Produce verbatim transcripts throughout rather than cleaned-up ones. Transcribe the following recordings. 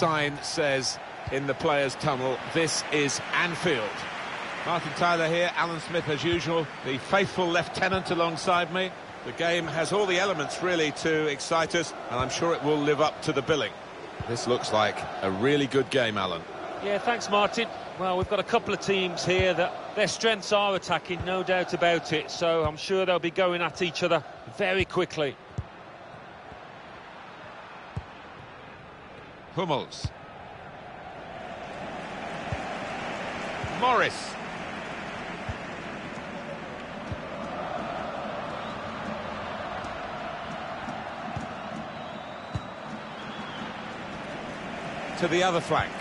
sign says in the players' tunnel, this is Anfield. Martin Tyler here, Alan Smith as usual, the faithful lieutenant alongside me. The game has all the elements really to excite us, and I'm sure it will live up to the billing. This looks like a really good game, Alan. Yeah, thanks, Martin. Well, we've got a couple of teams here that their strengths are attacking, no doubt about it, so I'm sure they'll be going at each other very quickly. Hummels. Morris. To the other flank.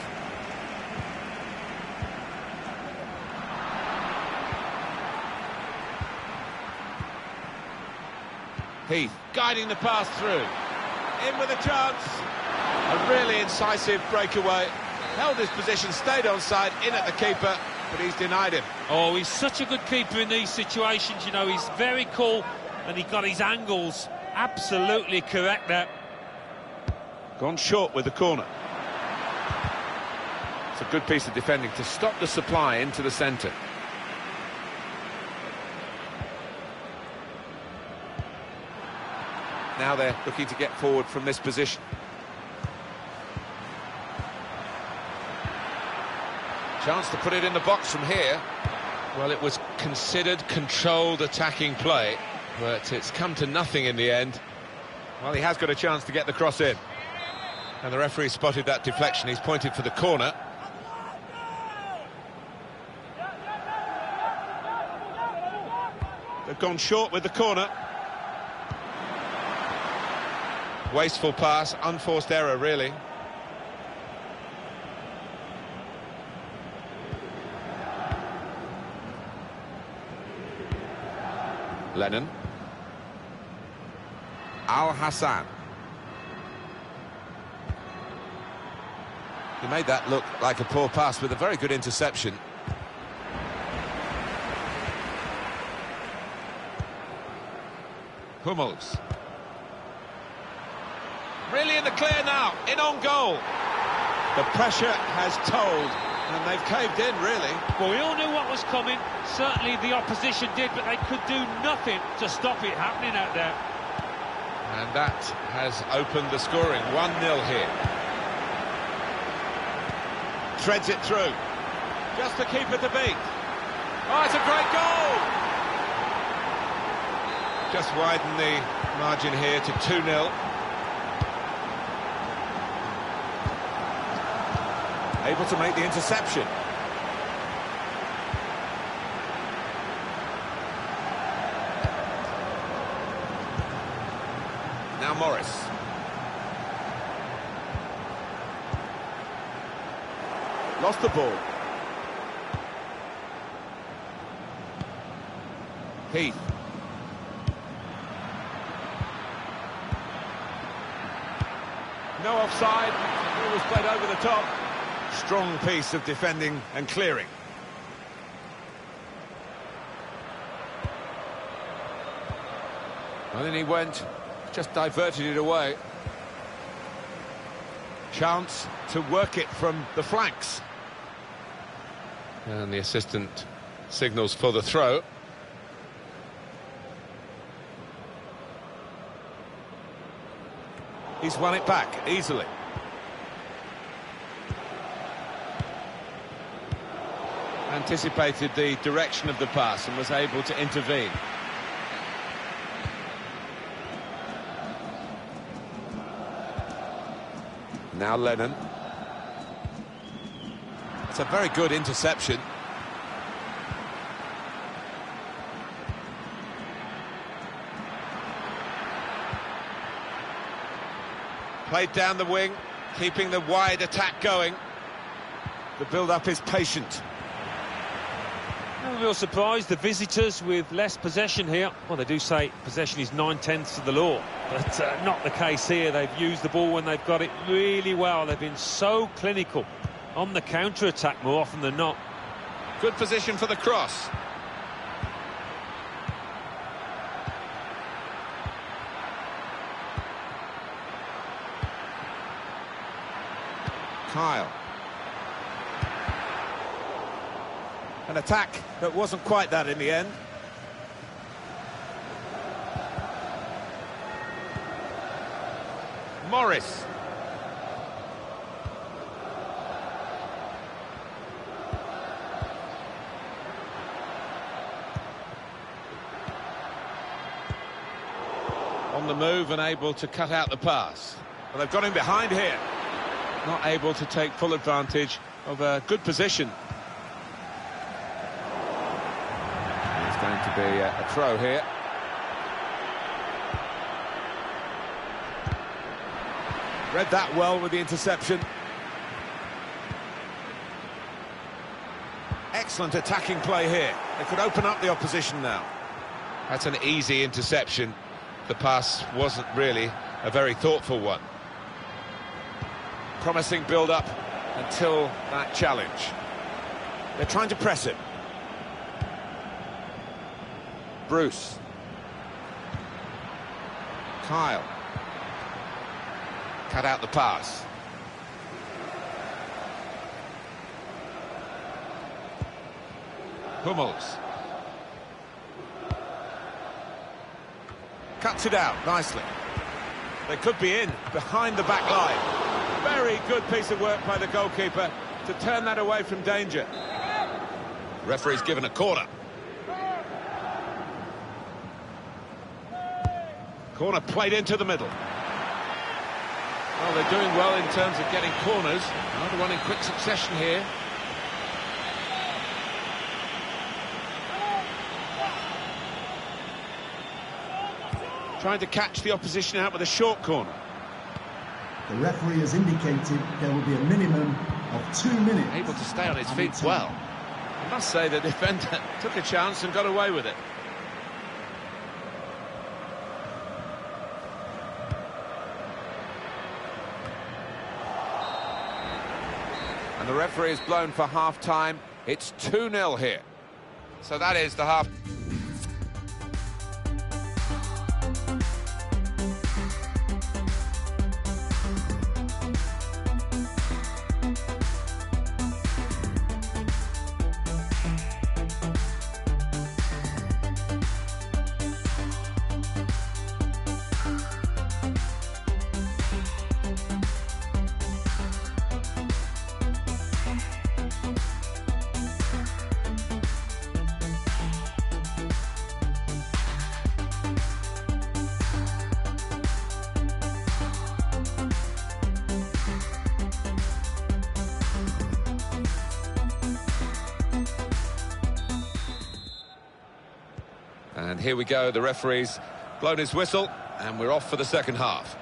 Heath guiding the pass through. In with a chance. A really incisive breakaway. Held his position, stayed onside, in at the keeper, but he's denied him. Oh, he's such a good keeper in these situations, you know, he's very cool, and he got his angles absolutely correct there. Gone short with the corner. It's a good piece of defending to stop the supply into the centre. Now they're looking to get forward from this position. Chance to put it in the box from here. Well, it was considered controlled attacking play, but it's come to nothing in the end. Well, he has got a chance to get the cross in. And the referee spotted that deflection. He's pointed for the corner. They've gone short with the corner. Wasteful pass, unforced error, really. Lennon. Al Hassan. He made that look like a poor pass with a very good interception. Hummels. Really in the clear now, in on goal. The pressure has told, and they've caved in, really. Well, we all knew what was coming. Certainly the opposition did, but they could do nothing to stop it happening out there. And that has opened the scoring. one nil here. Treads it through. Just the keeper to beat. Oh, it's a great goal! Just widen the margin here to two nil. Able to make the interception. Now Morris. Lost the ball. Heath. No offside. It was played over the top. Strong piece of defending and clearing. And then he went, just diverted it away. Chance to work it from the flanks. And the assistant signals for the throw. He's won it back easily. Anticipated the direction of the pass and was able to intervene. Now Lennon. It's a very good interception. Played down the wing, keeping the wide attack going. The build-up is patient. No real surprise, the visitors with less possession here. Well, they do say possession is nine-tenths of the law, but uh, not the case here. They've used the ball when they've got it really well. They've been so clinical on the counter-attack more often than not. Good position for the cross. Kyle. An attack that wasn't quite that in the end. Morris. On the move and able to cut out the pass. Well, they've got him behind here. Not able to take full advantage of a good position. It's going to be a, a throw here. Read that well with the interception. Excellent attacking play here. They could open up the opposition now. That's an easy interception. The pass wasn't really a very thoughtful one. Promising build-up until that challenge. They're trying to press him. Bruce. Kyle. Cut out the pass. Hummels. Cuts it out nicely. They could be in behind the back line. Very good piece of work by the goalkeeper to turn that away from danger. Referee's given a corner. Corner played into the middle. Well, they're doing well in terms of getting corners. Another one in quick succession here. Trying to catch the opposition out with a short corner. The referee has indicated there will be a minimum of two minutes. Able to stay on his feet well. I must say the defender took a chance and got away with it. And the referee is blown for half-time. It's two nil here. So that is the half... And here we go, the referee's blown his whistle, and we're off for the second half.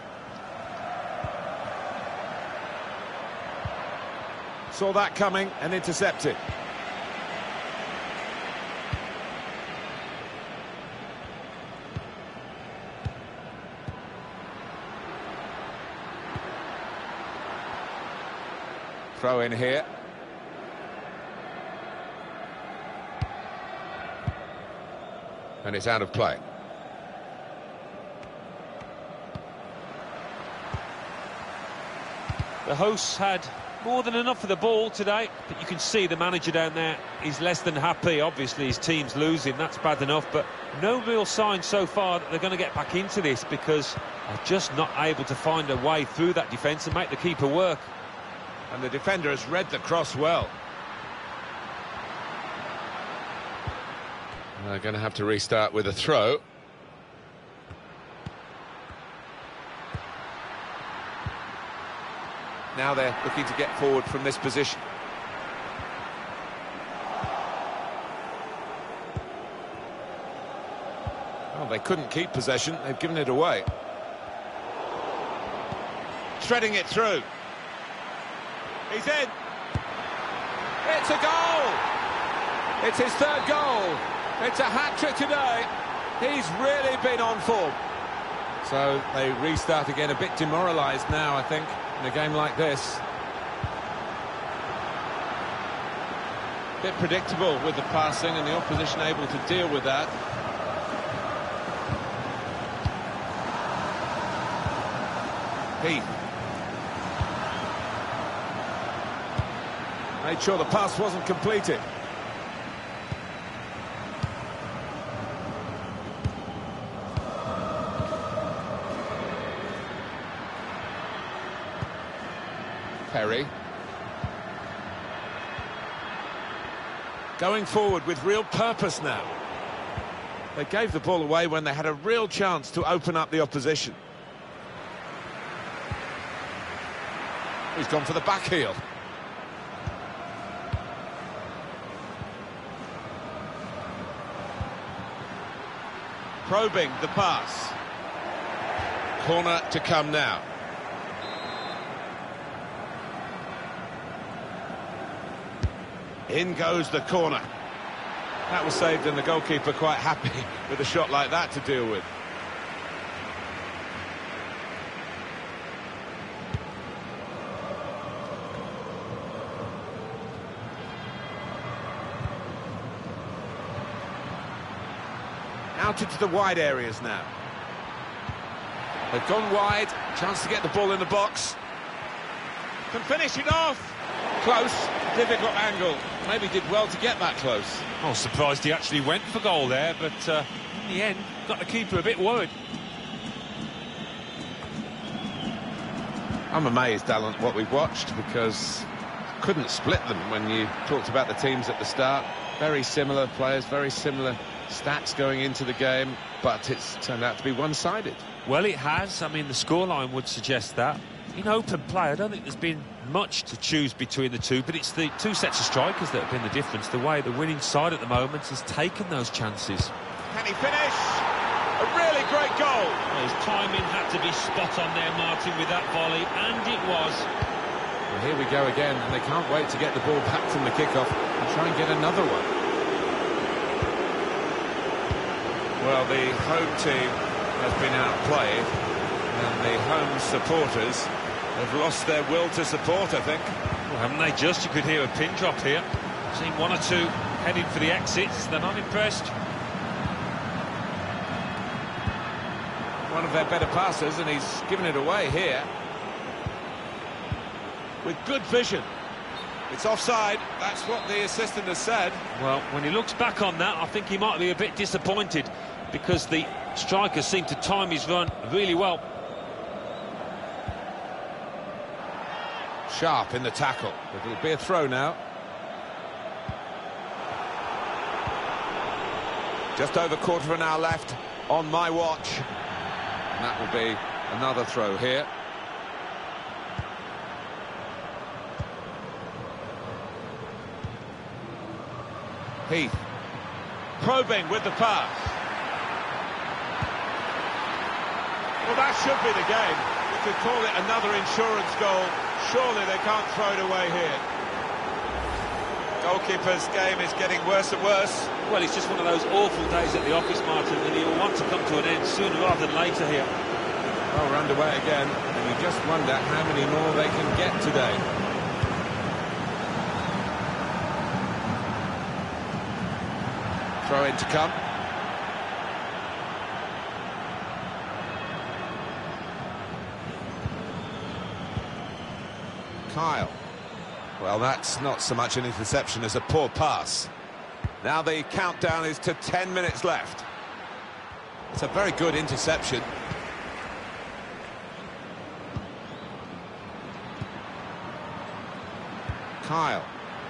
Saw that coming and intercepted. Throw in here. And it's out of play. The hosts had more than enough of the ball today, but you can see the manager down there is less than happy. Obviously his team's losing, that's bad enough, but no real sign so far that they're going to get back into this, because they're just not able to find a way through that defence and make the keeper work. And the defender has read the cross well. They're going to have to restart with a throw. Now they're looking to get forward from this position. Oh, they couldn't keep possession. They've given it away. Threading it through. He's in. It's a goal. It's his third goal. It's a hat-trick today. He's really been on form. So they restart again, a bit demoralised now, I think, in a game like this. A bit predictable with the passing and the opposition able to deal with that. Heath. Made sure the pass wasn't completed. Perry. Going forward with real purpose now. They gave the ball away when they had a real chance to open up the opposition. He's gone for the back heel. Probing the pass. Corner to come now. In goes the corner. That was saved, and the goalkeeper quite happy with a shot like that to deal with. Out into the wide areas now. They've gone wide, chance to get the ball in the box. Can finish it off. Close, difficult angle. Maybe did well to get that close. I was surprised he actually went for goal there, but uh, in the end, got the keeper a bit worried. I'm amazed, Alan, what we've watched, because couldn't split them when you talked about the teams at the start. Very similar players, very similar stats going into the game, but it's turned out to be one-sided. Well, it has. I mean, the scoreline would suggest that. In open play, I don't think there's been much to choose between the two, but it's the two sets of strikers that have been the difference. The way the winning side at the moment has taken those chances. Can he finish? A really great goal. Well, his timing had to be spot on there, Martin, with that volley, and it was. Well, here we go again, and they can't wait to get the ball back from the kickoff and try and get another one. Well, the home team has been outplayed, and the home supporters have lost their will to support, I think. Well, haven't they just? You could hear a pin drop here. Seen one or two heading for the exits. They're not impressed. One of their better passers, and he's given it away here. With good vision. It's offside. That's what the assistant has said. Well, when he looks back on that, I think he might be a bit disappointed, because the striker seemed to time his run really well. Sharp in the tackle. It'll be a throw now. Just over quarter of an hour left on my watch. And that will be another throw here. Heath. Probing with the pass. Well, that should be the game. You could call it another insurance goal. Surely they can't throw it away here. Goalkeeper's game is getting worse and worse. Well, it's just one of those awful days at the office, Martin, and he'll want to come to an end sooner rather than later here. Well, we're underway again, and you just wonder how many more they can get today. Throw in to come. Kyle. Well, that's not so much an interception as a poor pass. Now the countdown is to ten minutes left. It's a very good interception. Kyle.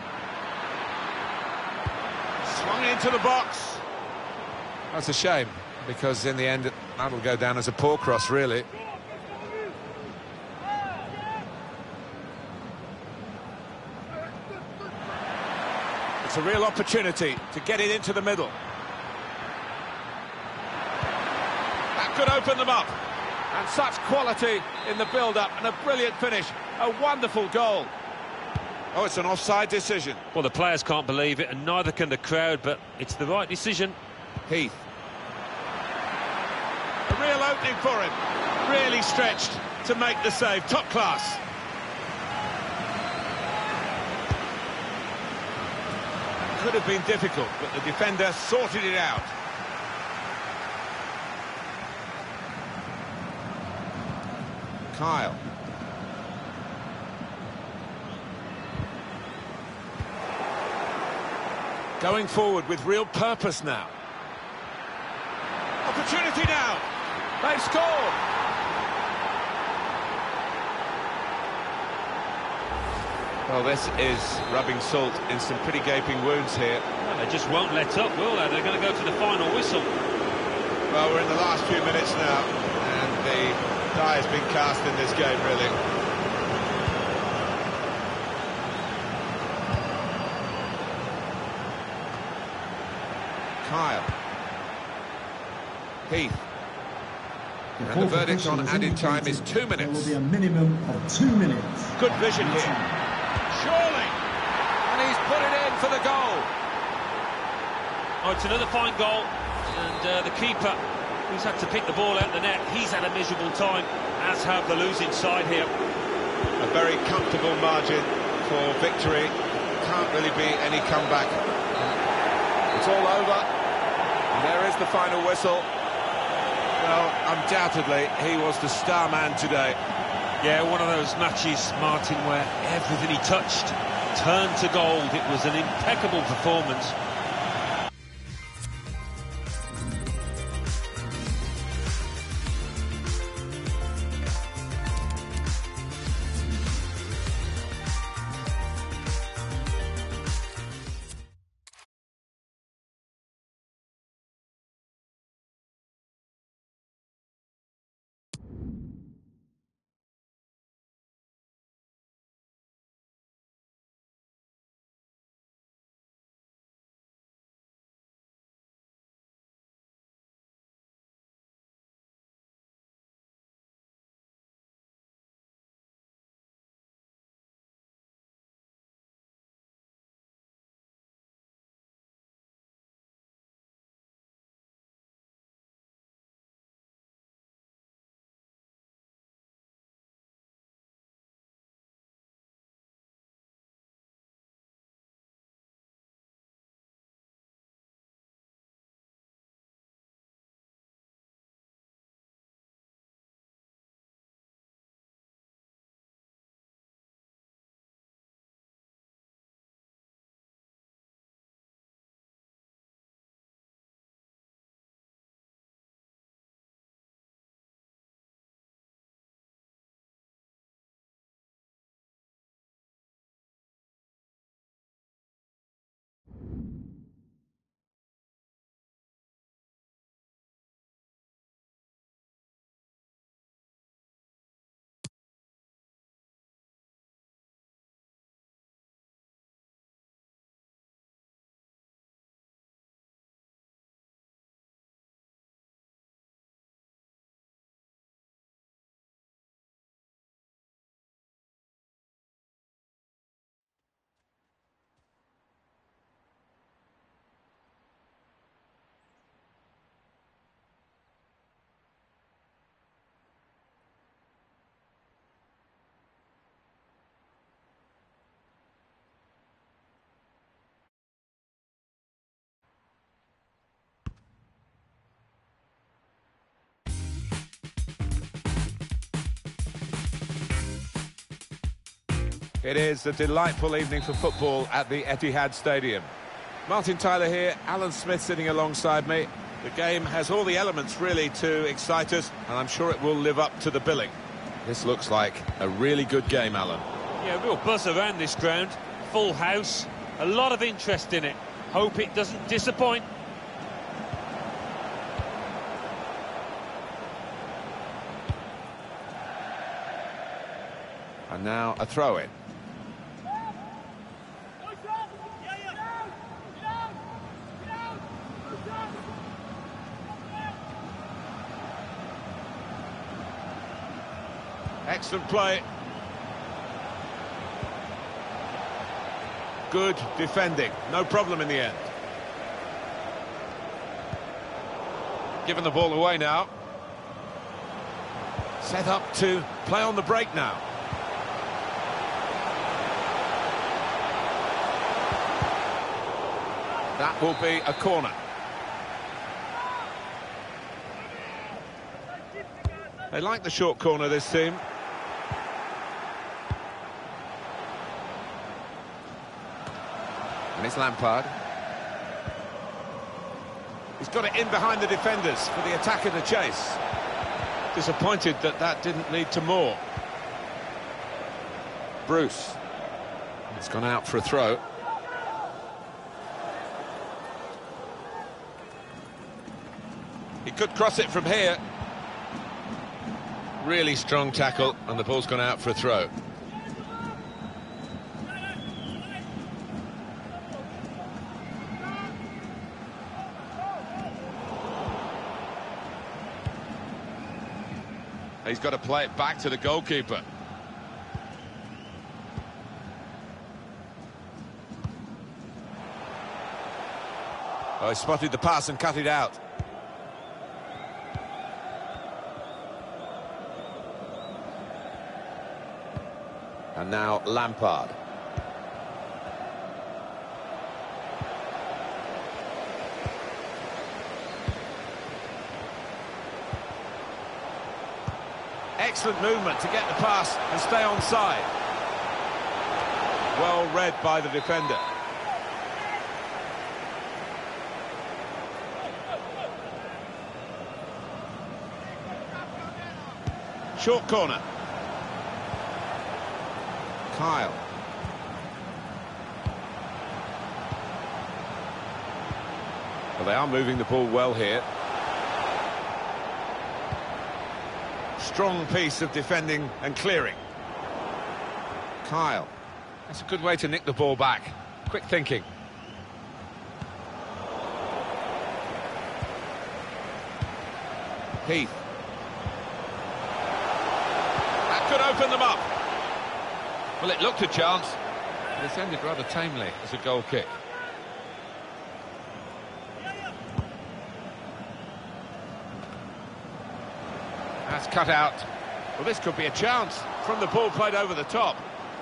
Swung into the box. That's a shame, because in the end that'll go down as a poor cross, really. It's a real opportunity to get it into the middle. That could open them up. And such quality in the build-up, and a brilliant finish. A wonderful goal. Oh, it's an offside decision. Well, the players can't believe it, and neither can the crowd, but it's the right decision. Heath. A real opening for him. Really stretched to make the save. Top class. Could have been difficult, but the defender sorted it out. Kyle. Going forward with real purpose now. Opportunity now. They've scored. Well, this is rubbing salt in some pretty gaping wounds here. Well, they just won't let up, will they? They're going to go to the final whistle. Well, we're in the last few minutes now, and the die has been cast in this game, really. Kyle. Heath. The And the fourth verdict official on has added time is indicated two There will minutes. be a minimum of two minutes. Good vision here. Surely. And he's put it in for the goal. Oh, it's another fine goal. And uh, the keeper, who's had to pick the ball out the net, he's had a miserable time, as have the losing side here. A very comfortable margin for victory. Can't really be any comeback. It's all over. And there is the final whistle. Well, undoubtedly, he was the star man today. Yeah, one of those matches, Martin, where everything he touched turned to gold. It was an impeccable performance. It is a delightful evening for football at the Etihad Stadium. Martin Tyler here, Alan Smith sitting alongside me. The game has all the elements really to excite us, and I'm sure it will live up to the billing. This looks like a really good game, Alan. Yeah, real buzz around this ground. Full house, a lot of interest in it. Hope it doesn't disappoint. And now a throw-in. Excellent play. Good defending. No problem in the end. Given the ball away now. Set up to play on the break now. That will be a corner. They like the short corner, this team. And it's Lampard. He's got it in behind the defenders for the attacker to chase. Disappointed that that didn't lead to more. Bruce. It's gone out for a throw. He could cross it from here. Really strong tackle, and the ball's gone out for a throw. He's got to play it back to the goalkeeper. Oh, he spotted the pass and cut it out. And now Lampard. Excellent movement to get the pass and stay onside. Well read by the defender. Short corner. Kyle. Well, they are moving the ball well here. Strong piece of defending and clearing. Kyle. That's a good way to nick the ball back. Quick thinking. Heath. That could open them up. Well, it looked a chance. It's ended rather tamely as a goal kick. That's cut out. Well, this could be a chance from the ball played over the top.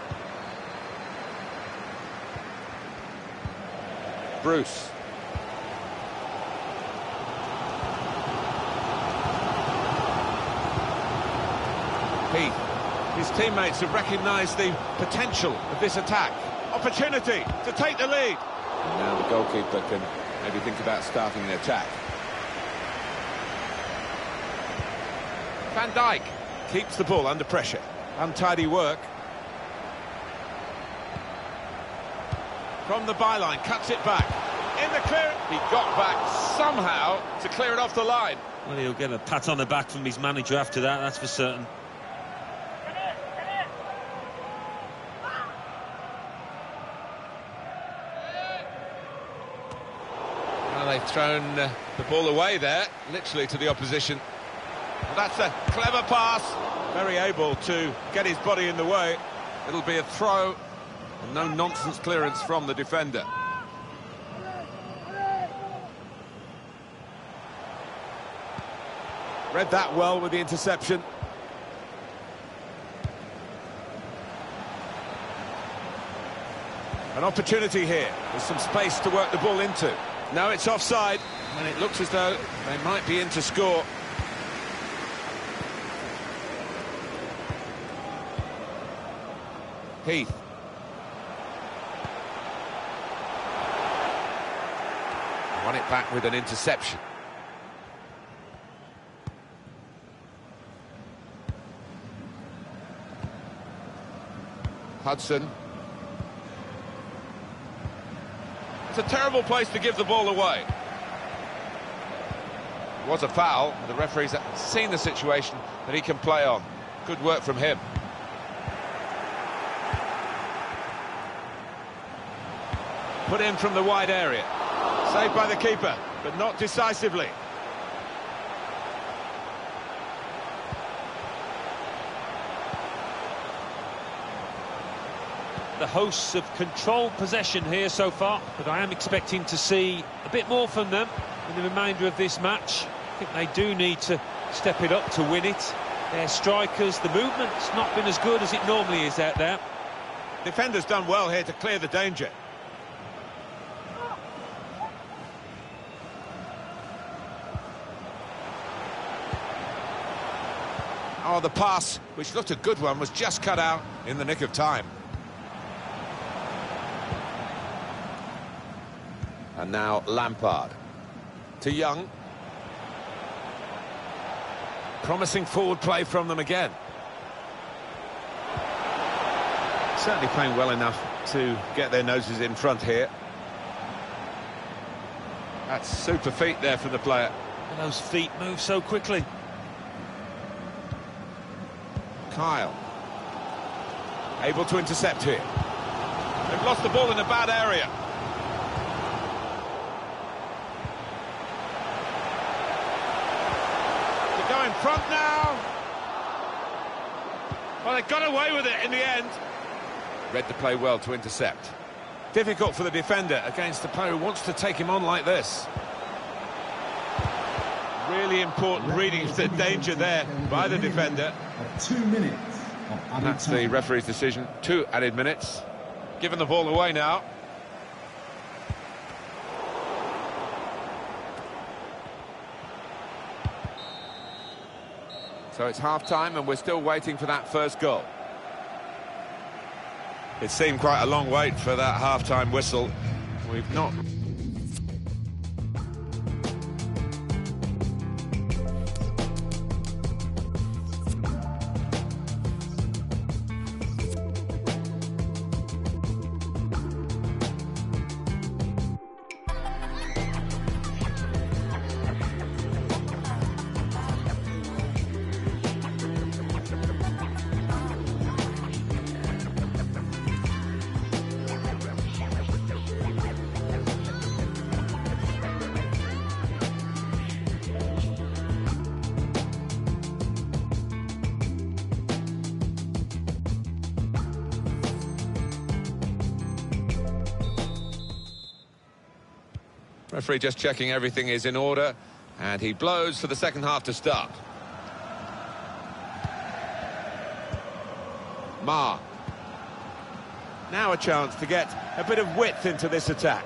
Bruce. Heath. His teammates have recognised the potential of this attack. Opportunity to take the lead. And now the goalkeeper can maybe think about starting the attack. Van Dijk keeps the ball under pressure. Untidy work. From the byline, cuts it back. In the clear, he got back somehow to clear it off the line. Well, he'll get a pat on the back from his manager after that, that's for certain. Well, they've thrown uh, the ball away there, literally to the opposition. Well, that's a clever pass. Very able to get his body in the way. It'll be a throw. And no nonsense clearance from the defender. Read that well with the interception. An opportunity here with some space to work the ball into. No, it's offside, and it looks as though they might be in to score. Heath. Won it back with an interception. Hudson. It's a terrible place to give the ball away. It was a foul. The referee's seen the situation that he can play on. Good work from him. Put in from the wide area. Saved by the keeper, but not decisively. The hosts have controlled possession here so far, but I am expecting to see a bit more from them in the remainder of this match. I think they do need to step it up to win it. Their strikers, the movement's not been as good as it normally is out there. Defender's done well here to clear the danger. Oh, the pass, which looked a good one, was just cut out in the nick of time. And now Lampard. to Young. Promising forward play from them again. Certainly playing well enough to get their noses in front here. That's super feet there from the player. And those feet move so quickly. Kyle. Able to intercept here. They've lost the ball in a bad area. To go in front now. Well, they got away with it in the end. Read the play well to intercept. Difficult for the defender against the player who wants to take him on like this. Really important reading of the danger there by the defender. Two minutes of added That's time. the referee's decision. Two added minutes. Giving the ball away now. So it's half-time and we're still waiting for that first goal. It seemed quite a long wait for that half-time whistle. We've not... Referee just checking everything is in order, and he blows for the second half to start. Ma. Now a chance to get a bit of width into this attack.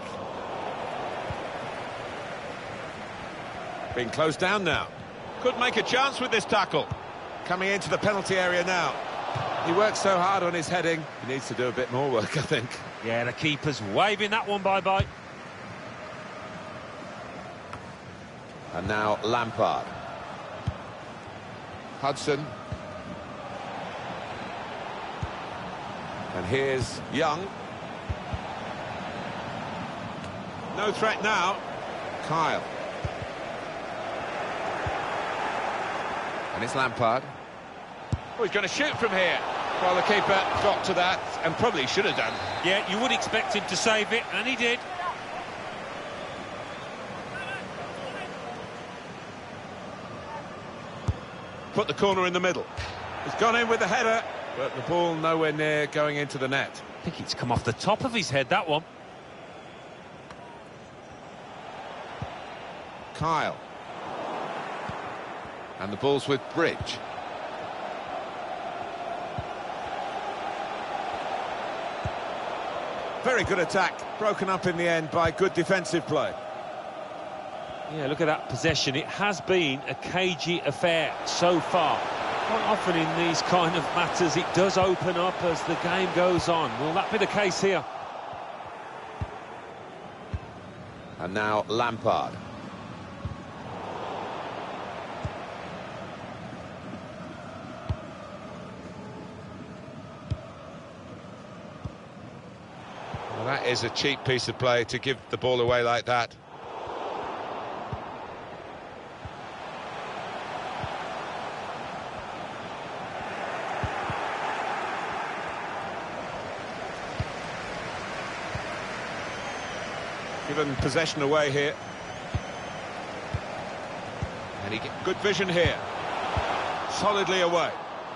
Being closed down now. Could make a chance with this tackle. Coming into the penalty area now. He works so hard on his heading, he needs to do a bit more work, I think. Yeah, the keeper's waving that one bye-bye. And now Lampard. Hudson. And here's Young. No threat now. Kyle. And it's Lampard. Oh, he's going to shoot from here. Well, the keeper got to that and probably should have done. Yeah, you would expect him to save it, and he did. Put the corner in the middle. He's gone in with the header, but the ball nowhere near going into the net. I think it's come off the top of his head, that one. Kyle. And the ball's with Bridge. Very good attack, broken up in the end by good defensive play. Yeah, look at that possession. It has been a cagey affair so far. Quite often in these kind of matters, it does open up as the game goes on. Will that be the case here? And now Lampard. Well, that is a cheap piece of play to give the ball away like that. Given possession away here. And he get good vision here. Solidly away.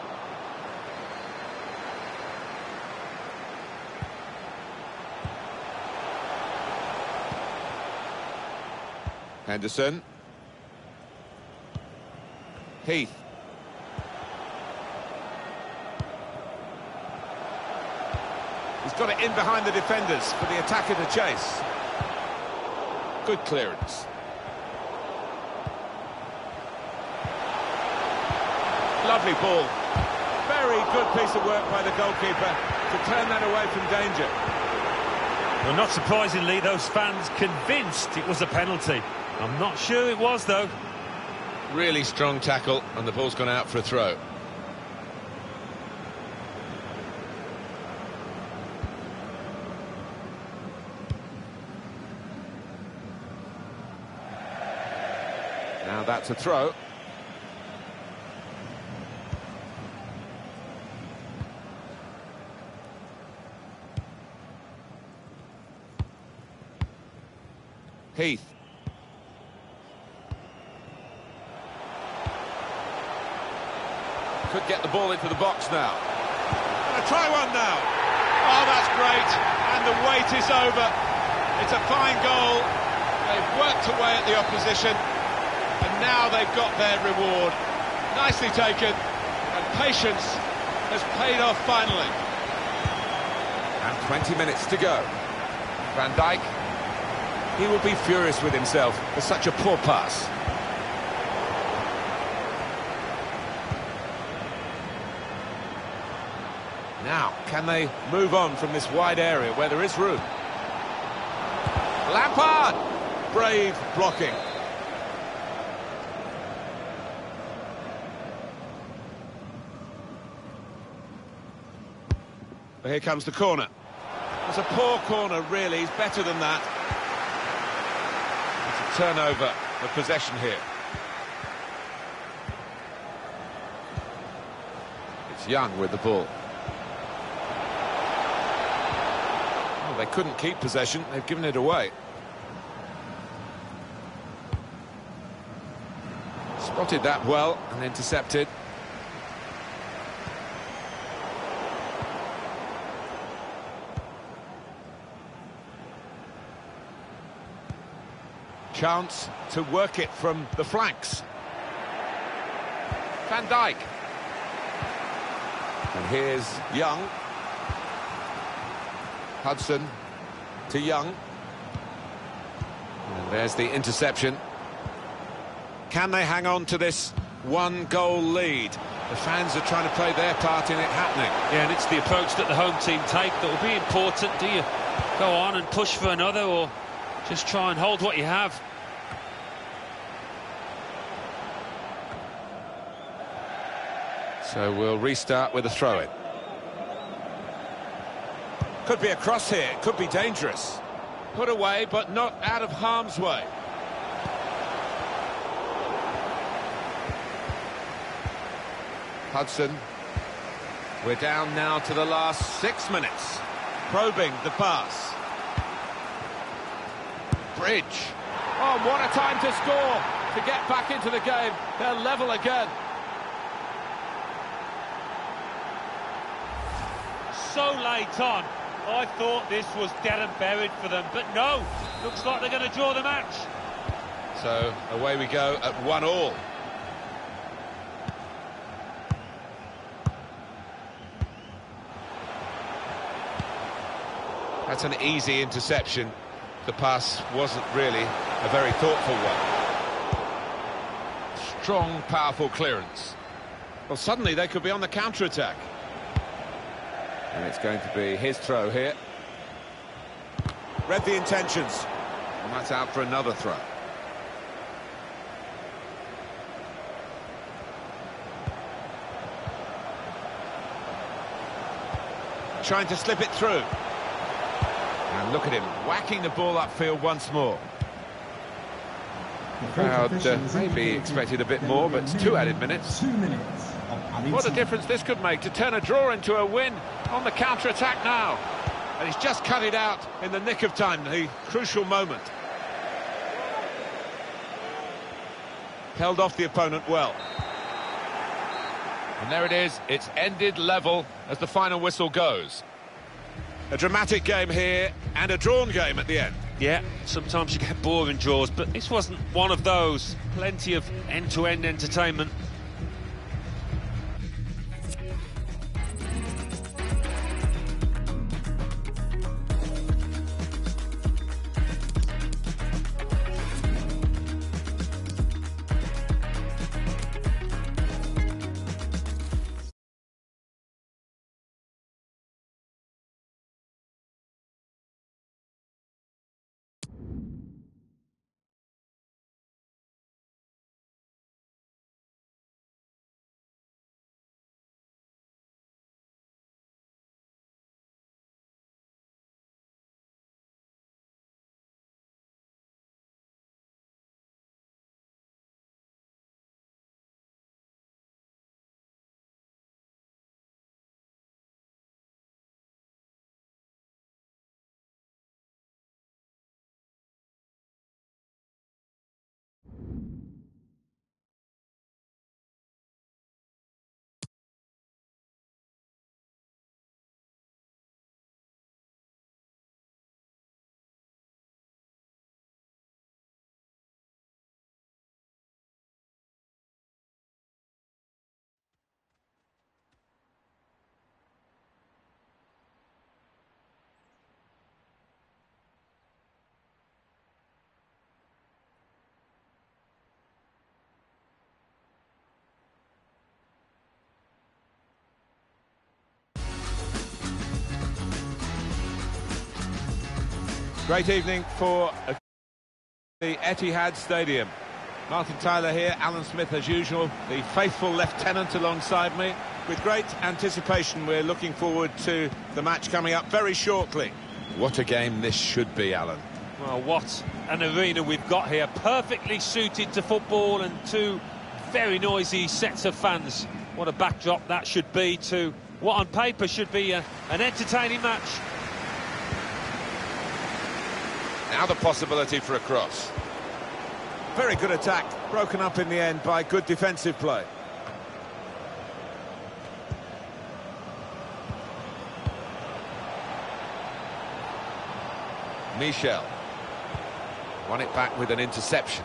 Henderson. Heath. He's got it in behind the defenders for the attacker to chase. Good clearance. Lovely ball. Very good piece of work by the goalkeeper to turn that away from danger. Well, not surprisingly, those fans convinced it was a penalty. I'm not sure it was, though. Really strong tackle, and the ball's gone out for a throw. Now that's a throw. Heath. Could get the ball into the box now. Gonna try one now. Oh, that's great. And the wait is over. It's a fine goal. They've worked away at the opposition. And now they've got their reward. Nicely taken. And patience has paid off finally. And twenty minutes to go. Van Dijk. He will be furious with himself for such a poor pass. Now, can they move on from this wide area where there is room? Lampard! Brave blocking. Here comes the corner. It's a poor corner, really. He's better than that. It's a turnover of possession here. It's Young with the ball. Oh, they couldn't keep possession. They've given it away. Spotted that well and intercepted. Chance to work it from the flanks. Van Dijk. And here's Young. Hudson to Young. And there's the interception. Can they hang on to this one-goal lead? The fans are trying to play their part in it happening. Yeah, and it's the approach that the home team take that will be important. Do you go on and push for another, or just try and hold what you have? So we'll restart with a throw-in. Could be a cross here, could be dangerous. Put away, but not out of harm's way. Hudson. We're down now to the last six minutes. Probing the pass. Bridge. Oh, what a time to score! To get back into the game. They're level again. So late on, I thought this was dead and buried for them, but no, looks like they're going to draw the match. So away we go at one all. That's an easy interception. The pass wasn't really a very thoughtful one. Strong, powerful clearance. Well, suddenly they could be on the counter-attack. And it's going to be his throw here. Read the intentions. And that's out for another throw. Trying to slip it through. And look at him, whacking the ball upfield once more. The crowd uh, maybe expected a bit more, but it's two added minutes. Two minutes. What a difference this could make to turn a draw into a win on the counter-attack now. And he's just cut it out in the nick of time, the crucial moment. Held off the opponent well. And there it is, it's ended level as the final whistle goes. A dramatic game here and a drawn game at the end. Yeah, sometimes you get boring draws, but this wasn't one of those. Plenty of end-to-end entertainment. Great evening for the Etihad Stadium. Martin Tyler here, Alan Smith as usual, the faithful lieutenant alongside me. With great anticipation, we're looking forward to the match coming up very shortly. What a game this should be, Alan. Well, what an arena we've got here. Perfectly suited to football and two very noisy sets of fans. What a backdrop that should be to what on paper should be a, an entertaining match. Now the possibility for a cross. Very good attack, broken up in the end by good defensive play. Michel. Won it back with an interception.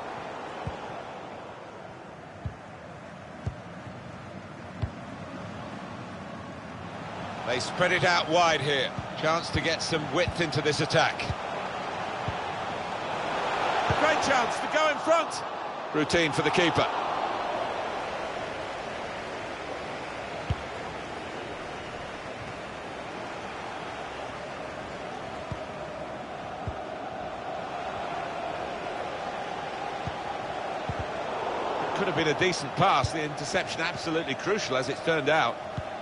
They spread it out wide here. Chance to get some width into this attack. A great chance to go in front. Routine for the keeper. It could have been a decent pass. The interception absolutely crucial as it's turned out.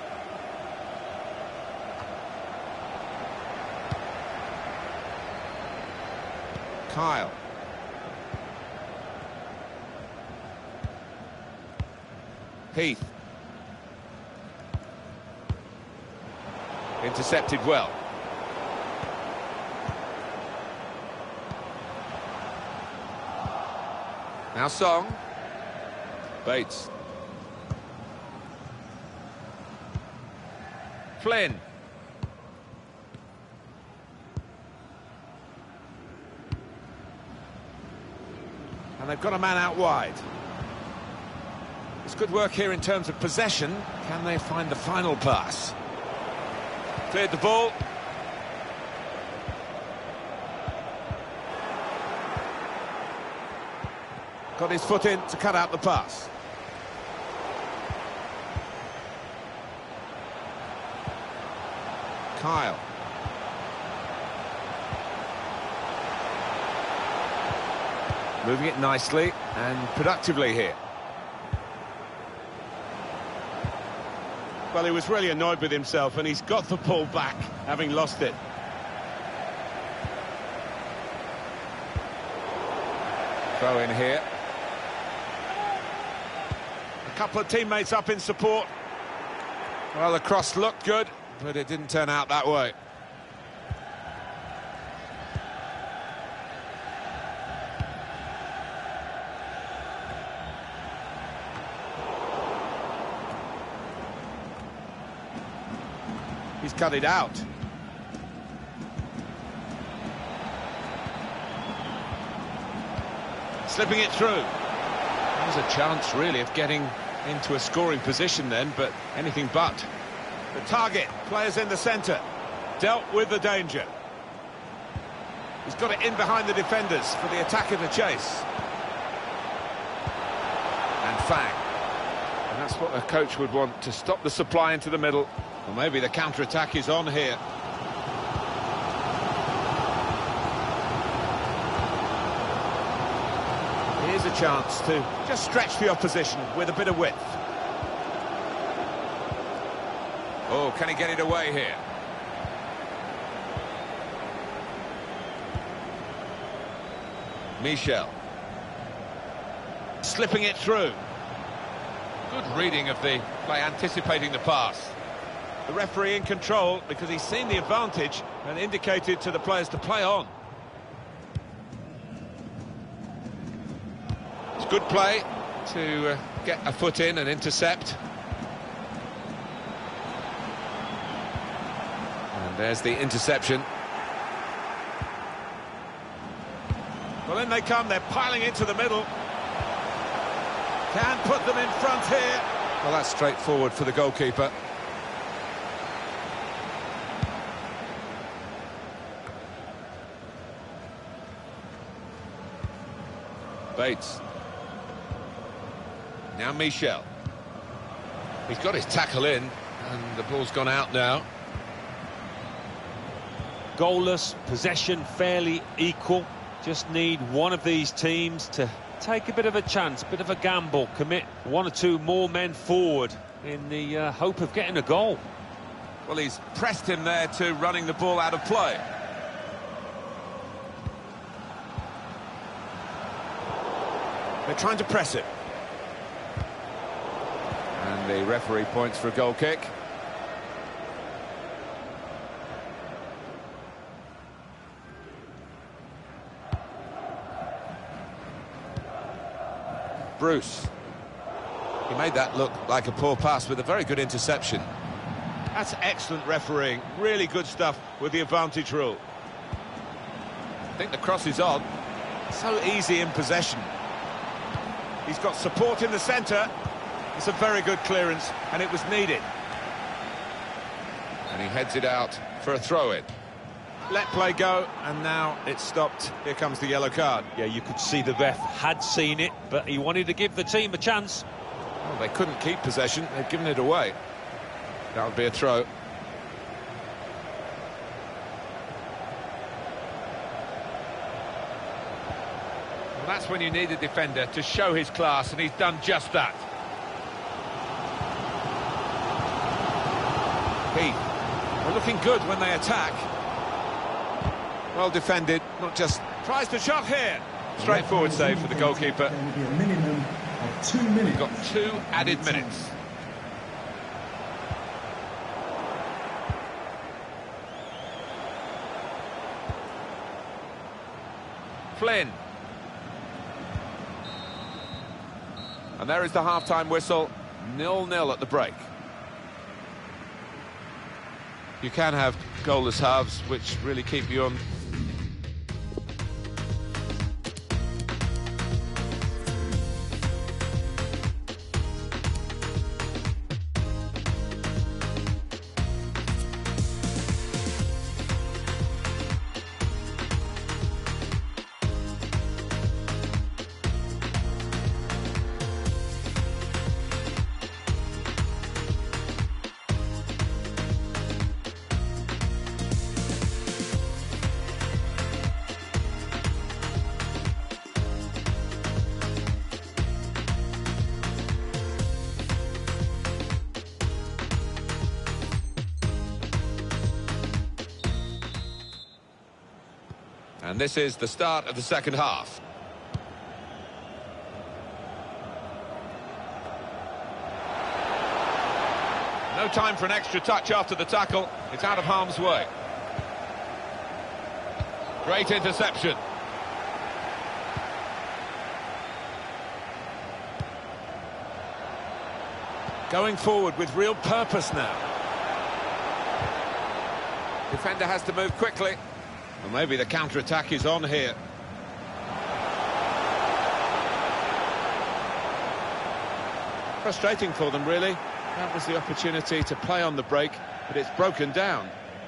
Kyle. Heath. Intercepted well. Now Song. Bates. Flynn. And they've got a man out wide. It's good work here in terms of possession. Can they find the final pass? Cleared the ball. Got his foot in to cut out the pass. Kyle. Moving it nicely and productively here. Well, he was really annoyed with himself, and he's got the ball back, having lost it. Throw in here. A couple of teammates up in support. Well, the cross looked good, but it didn't turn out that way. He's cut it out. Slipping it through. There's a chance, really, of getting into a scoring position then, but anything but. The target, players in the centre, dealt with the danger. He's got it in behind the defenders for the attack and the chase. And Fang. And that's what a coach would want, to stop the supply into the middle. Well, maybe the counter-attack is on here. Here's a chance to just stretch the opposition with a bit of width. Oh, can he get it away here? Michel. Slipping it through. Good reading of the play, anticipating the pass. The referee in control because he's seen the advantage and indicated to the players to play on. It's good play to uh, get a foot in and intercept. And there's the interception. Well, in they come, they're piling into the middle. Can put them in front here. Well, that's straightforward for the goalkeeper. Bates. Now Michel. He's got his tackle in, and the ball's gone out now. goalless, possession fairly equal. Just need one of these teams to take a bit of a chance, bit of a gamble, commit one or two more men forward in the uh, hope of getting a goal. Well, he's pressed him there to running the ball out of play. They're trying to press it. And the referee points for a goal kick. Bruce. He made that look like a poor pass with a very good interception. That's excellent refereeing. Really good stuff with the advantage rule. I think the cross is on. So easy in possession. He's got support in the centre. It's a very good clearance, and it was needed. And he heads it out for a throw-in. Let play go, and now it's stopped. Here comes the yellow card. Yeah, you could see the ref had seen it, but he wanted to give the team a chance. Well, they couldn't keep possession. They've given it away. That would be a throw. Well, that's when you need a defender to show his class, and he's done just that. Heath. They're looking good when they attack. Well defended, not just tries to shot here. Straightforward save for the goalkeeper. There will be a minimum of two minutes. Got two added minutes. Flynn. And there is the half-time whistle. nil nil at the break. You can have goalless halves, which really keep you on. And this is the start of the second half. No time for an extra touch after the tackle. It's out of harm's way. Great interception. Going forward with real purpose now. Defender has to move quickly. Well, maybe the counter-attack is on here. Frustrating for them, really. That was the opportunity to play on the break, but it's broken down.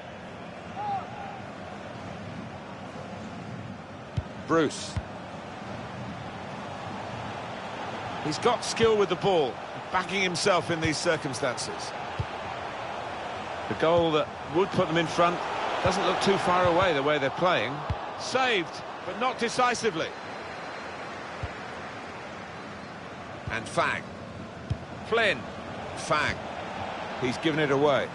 Bruce. He's got skill with the ball, backing himself in these circumstances. The goal that would put them in front doesn't look too far away the way they're playing. Saved, but not decisively. And Fang. Flynn. Fang. He's given it away.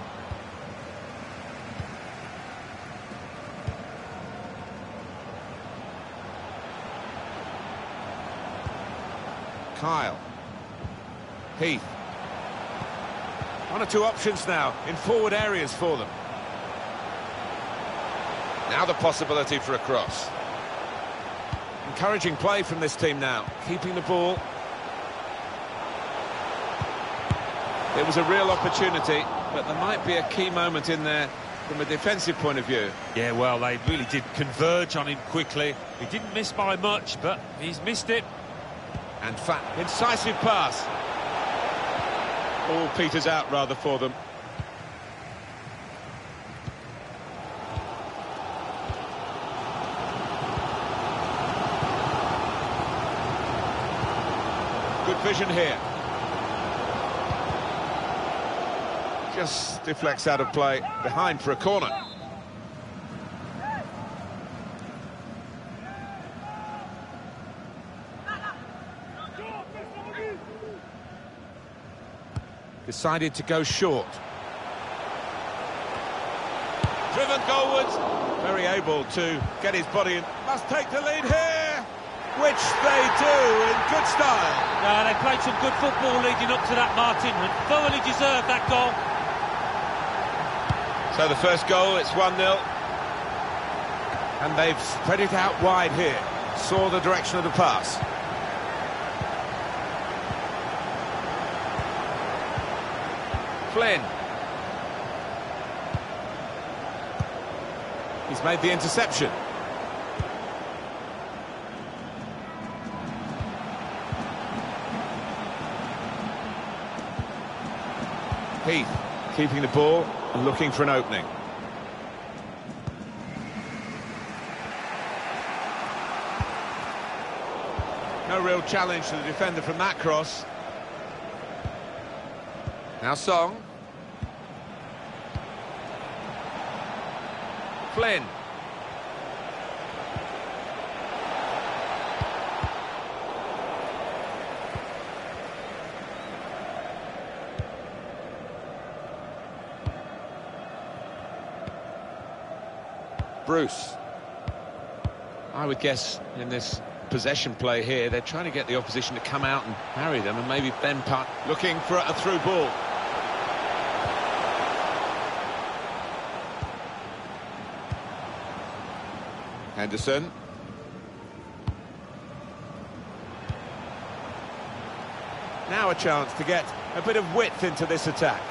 Kyle. Heath. One or two options now in forward areas for them. Now the possibility for a cross. Encouraging play from this team now, keeping the ball. It was a real opportunity, but there might be a key moment in there from a defensive point of view. Yeah, well, they really did converge on him quickly. He didn't miss by much, but he's missed it. And fat, incisive pass. All peters out rather for them. Good vision here. Just deflects out of play, behind for a corner. decided to go short. Driven goalwards, very able to get his body in. Must take the lead here, which they do in good style. No, they played some good football leading up to that, Martin, and thoroughly deserved that goal. So the first goal, it's one nil. And they've spread it out wide here. Saw the direction of the pass. Flynn. He's made the interception. Heath keeping the ball and looking for an opening. No real challenge to the defender from that cross. Now Song. Flynn. Bruce. I would guess in this possession play here, they're trying to get the opposition to come out and harry them, and maybe Ben Putt looking for a through ball. Henderson. Now a chance to get a bit of width into this attack.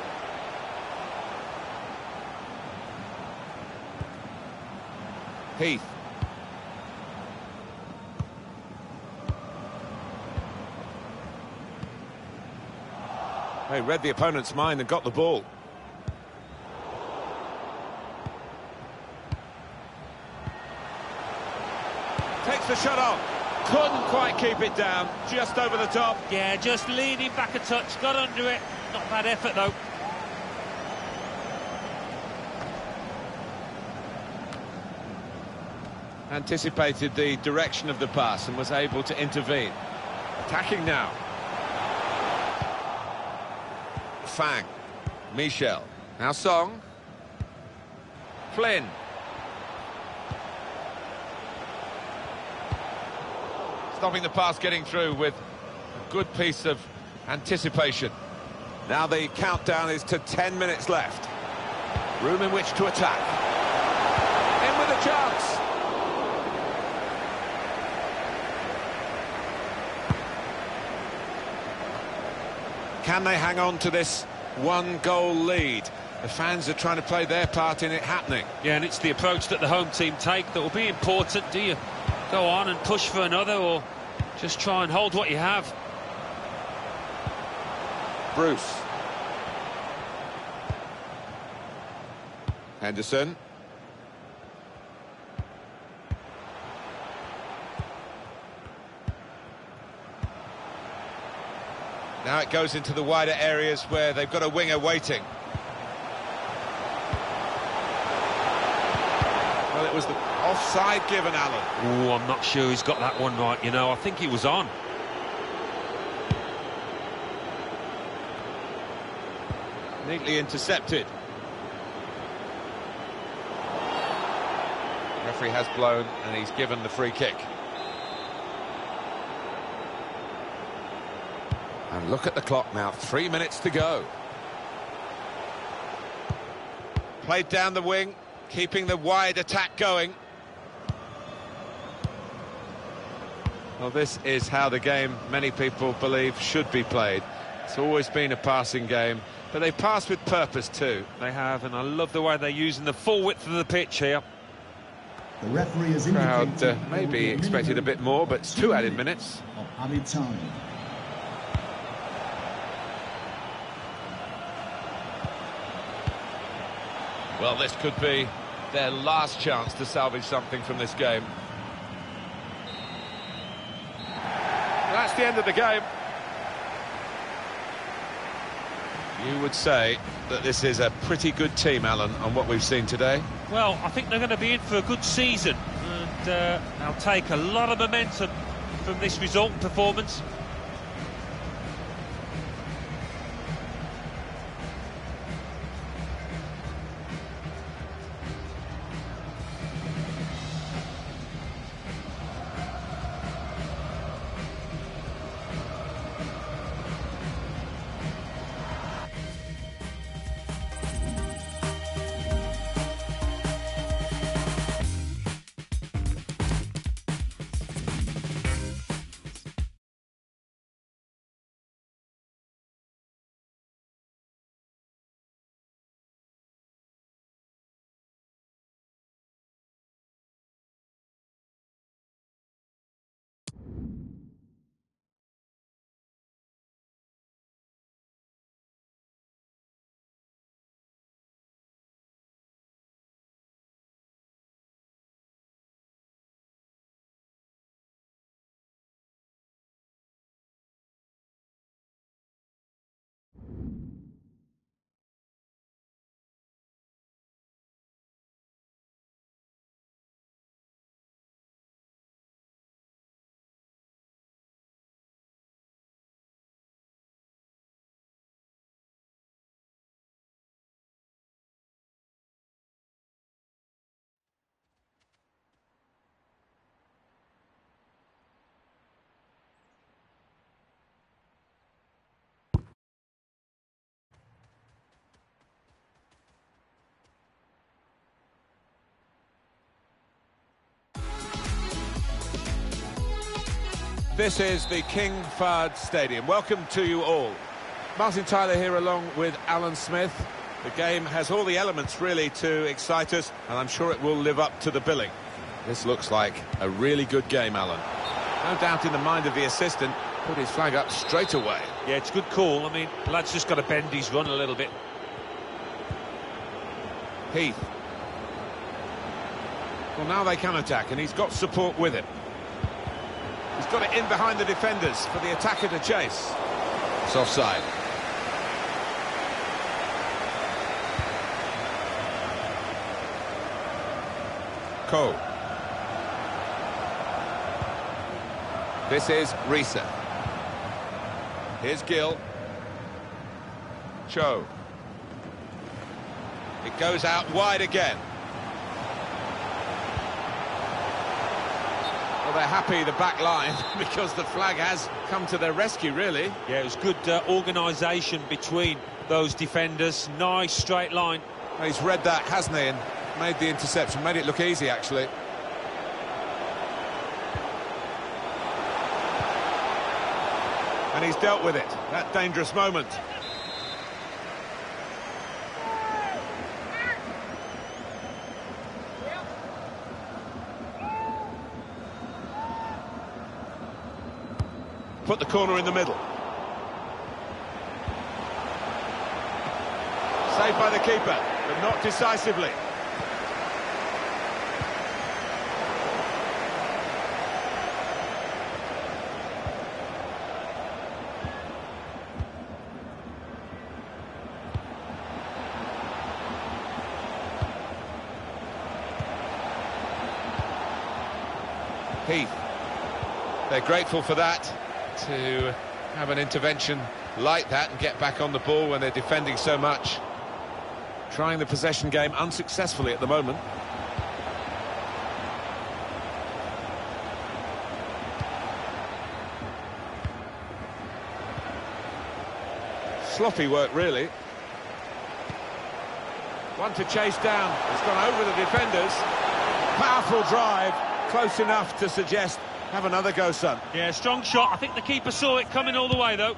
Heath. They read the opponent's mind and got the ball. Takes the shot on. Couldn't quite keep it down. Just over the top. Yeah, just leaning back a touch. Got under it. Not bad effort, though. Anticipated the direction of the pass and was able to intervene. Attacking now. Fang. Michel. Now Song. Flynn. Stopping the pass getting through with a good piece of anticipation. Now the countdown is to ten minutes left. Room in which to attack. In with a chance. Can they hang on to this one-goal lead? The fans are trying to play their part in it happening. Yeah, and it's the approach that the home team take that will be important. Do you go on and push for another, or just try and hold what you have? Bruce. Henderson. Now it goes into the wider areas where they've got a winger waiting. Well, it was the offside given, Alan. Oh, I'm not sure he's got that one right, you know. I think he was on. Neatly intercepted. Referee has blown and he's given the free kick. And look at the clock now, three minutes to go. Played down the wing, keeping the wide attack going. Well, this is how the game, many people believe, should be played. It's always been a passing game, but they pass with purpose too. They have, and I love the way they're using the full width of the pitch here. The referee has Crowd indicated uh, maybe expected a bit more, but two added minutes. of added time. Well, this could be their last chance to salvage something from this game. That's the end of the game. You would say that this is a pretty good team, Alan, on what we've seen today. Well, I think they're going to be in for a good season, and uh, they'll take a lot of momentum from this result and performance. This is the King Fahd Stadium. Welcome to you all. Martin Tyler here along with Alan Smith. The game has all the elements really to excite us, and I'm sure it will live up to the billing. This looks like a really good game, Alan. No doubt in the mind of the assistant, put his flag up straight away. Yeah, it's a good call. I mean, lad's just got to bend his run a little bit. Heath. Well, now they can attack, and he's got support with him. He's got it in behind the defenders for the attacker to chase. It's offside. Cole. This is Risa. Here's Gill. Cho. It goes out wide again. Well, they're happy, the back line, because the flag has come to their rescue, really. Yeah, it was good uh, organisation between those defenders. Nice straight line. Well, he's read that, hasn't he, and made the interception, made it look easy, actually. And he's dealt with it, that dangerous moment. Put the corner in the middle. Saved by the keeper, but not decisively. Heath. They're grateful for that, to have an intervention like that and get back on the ball when they're defending so much. Trying the possession game unsuccessfully at the moment. Sloppy work, really. One to chase down. It's gone over the defenders. Powerful drive. Close enough to suggest, have another go, son. Yeah, strong shot. I think the keeper saw it coming all the way, though.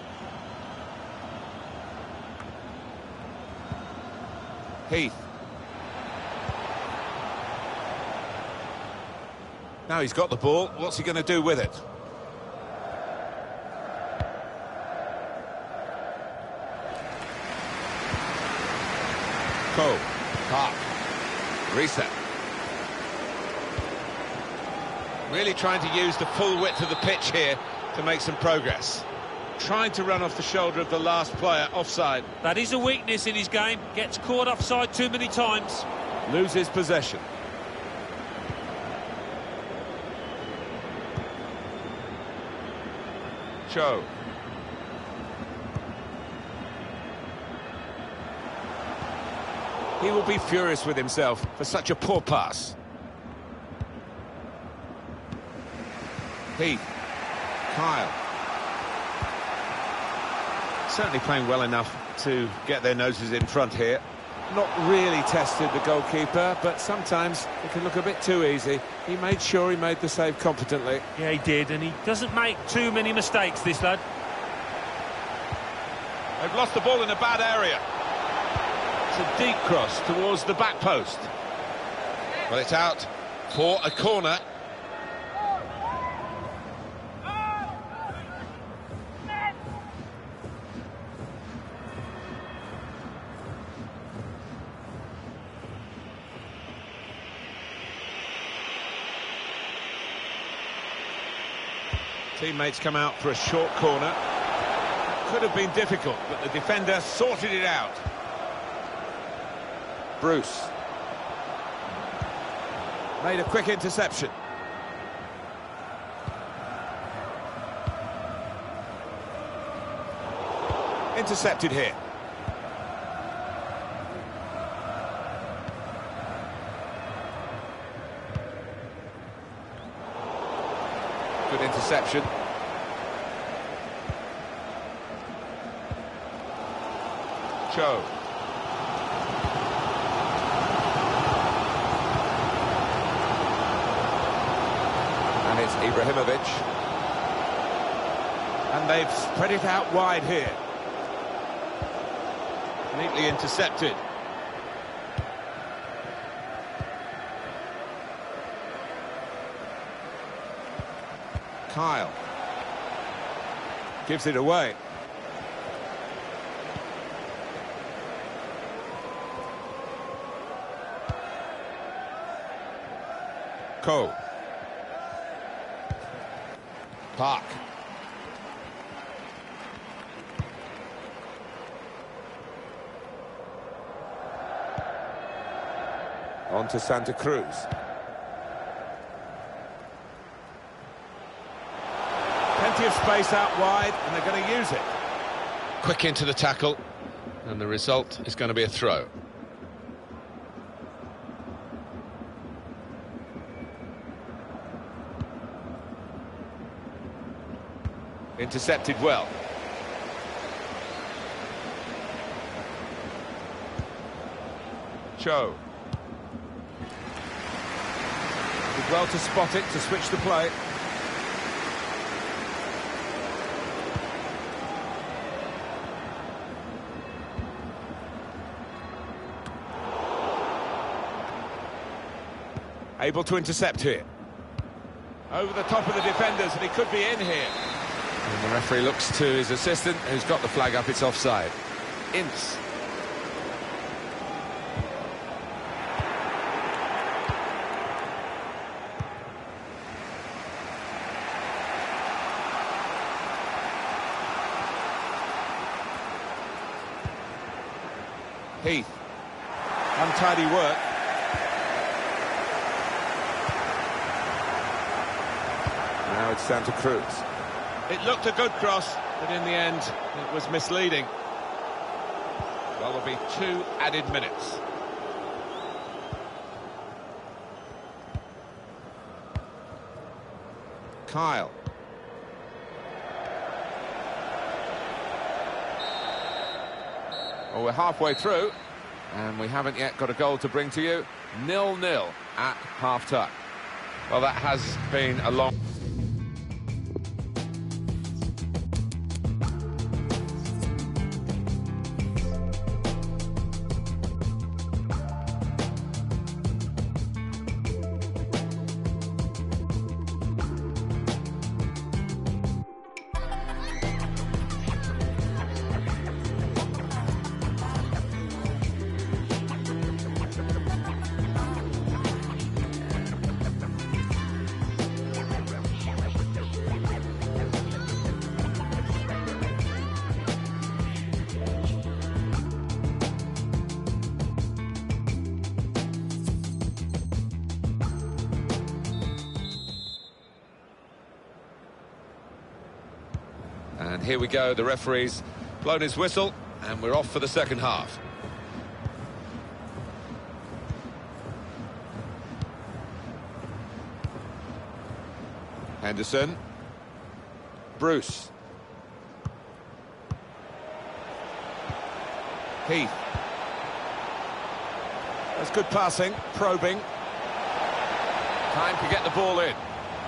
Heath. Now he's got the ball. What's he going to do with it? Cole. Park. Reset. Really trying to use the full width of the pitch here to make some progress. Trying to run off the shoulder of the last player, offside. That is a weakness in his game. Gets caught offside too many times. Loses possession. Cho. He will be furious with himself for such a poor pass. Heath. Kyle. Certainly playing well enough to get their noses in front here. Not really tested the goalkeeper, but sometimes it can look a bit too easy. He made sure he made the save competently. Yeah, he did, and he doesn't make too many mistakes, this lad. They've lost the ball in a bad area. It's a deep cross towards the back post. Well, it's out for a corner. Teammates come out for a short corner. Could have been difficult, but the defender sorted it out. Bruce. Made a quick interception. Intercepted here. Good interception. Cho. And it's Ibrahimovic. And they've spread it out wide here. Neatly intercepted. Kyle gives it away. Cole. Park. On to Santa Cruz. Plenty of space out wide, and they're going to use it. Quick into the tackle, and the result is going to be a throw. Intercepted well. Cho. Did well to spot it, to switch the play. Able to intercept here. Over the top of the defenders, and he could be in here. And the referee looks to his assistant, who's got the flag up, it's offside. Ince. Heath. Untidy work. Now it's Santa Cruz. It looked a good cross, but in the end, it was misleading. Well, there'll be two added minutes. Kyle. Well, we're halfway through, and we haven't yet got a goal to bring to you. nil nil at half-time. Well, that has been a long... And here we go, the referee's blown his whistle, and we're off for the second half. Henderson. Bruce. Heath. That's good passing, probing. Time to get the ball in.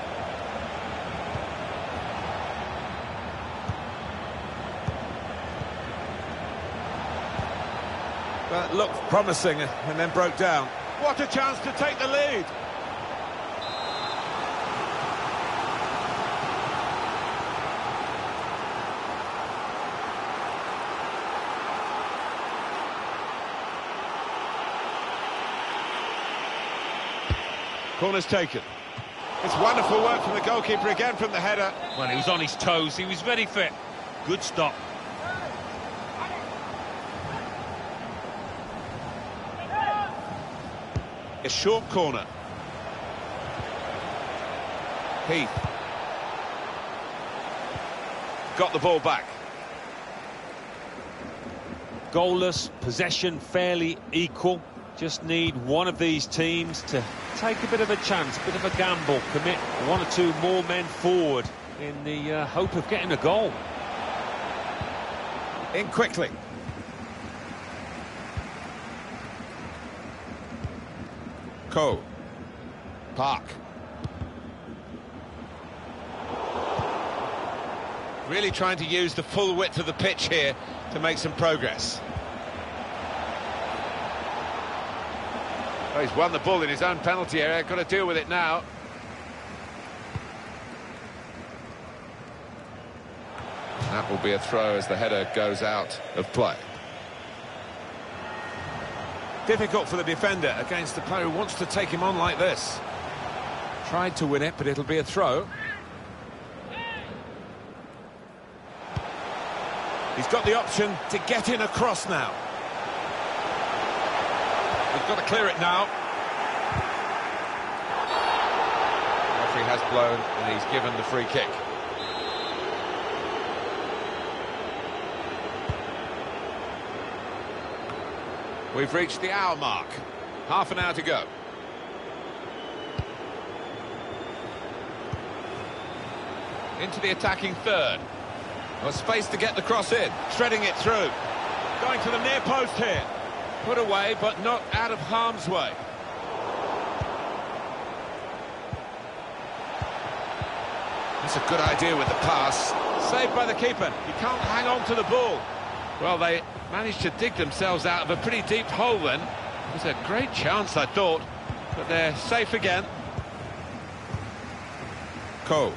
That looked promising and then broke down. What a chance to take the lead. Corner's taken. It's wonderful work from the goalkeeper again from the header. Well, he was on his toes, he was very fit. Good stop. A short corner. Heath. Got the ball back. Goalless, possession fairly equal. Just need one of these teams to take a bit of a chance, a bit of a gamble, commit one or two more men forward in the uh, hope of getting a goal. In quickly. Cole. Park. Really trying to use the full width of the pitch here to make some progress. Oh, he's won the ball in his own penalty area, got to deal with it now. That will be a throw as the header goes out of play. Difficult for the defender against the player who wants to take him on like this. Tried to win it, but it'll be a throw. He's got the option to get in across now. He's got to clear it now. The referee has blown and he's given the free kick. We've reached the hour mark. Half an hour to go. Into the attacking third. Well, space to get the cross in. Shredding it through. Going to the near post here. Put away, but not out of harm's way. That's a good idea with the pass. Saved by the keeper. He can't hang on to the ball. Well, they managed to dig themselves out of a pretty deep hole then. It was a great chance, I thought, but they're safe again. Cole.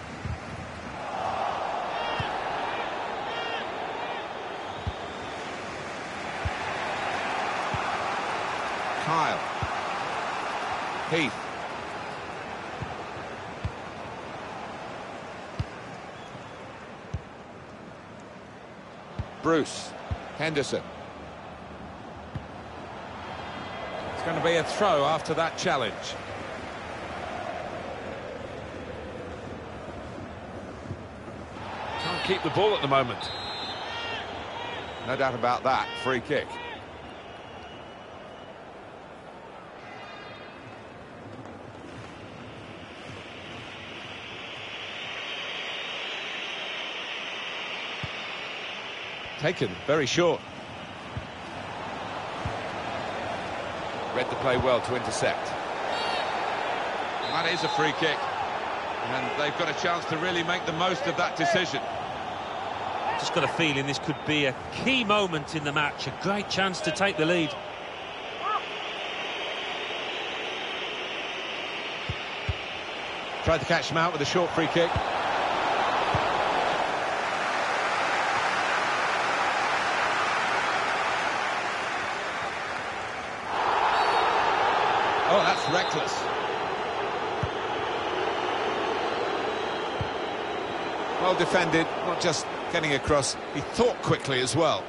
Kyle. Heath. Bruce. Henderson. It's going to be a throw after that challenge. Can't keep the ball at the moment. No doubt about that. Free kick. Taken very short. Read the play well to intercept. That is a free kick, and they've got a chance to really make the most of that decision. Just got a feeling this could be a key moment in the match, a great chance to take the lead. Tried to catch him out with a short free kick. Oh, that's reckless. Well defended, not just getting across, he thought quickly as well.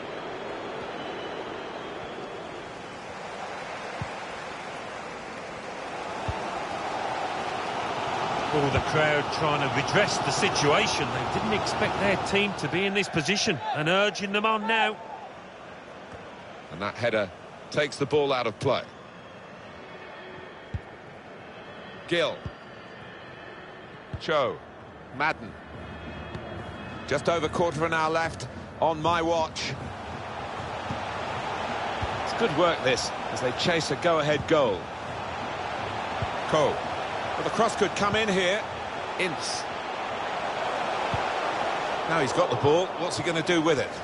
Oh, the crowd trying to redress the situation. They didn't expect their team to be in this position and urging them on now. And that header takes the ball out of play. Gill. Cho. Madden. Just over quarter of an hour left on my watch. It's good work this, as they chase a go-ahead goal. Cole. Well, the cross could come in here. Ince. Now he's got the ball. What's he going to do with it?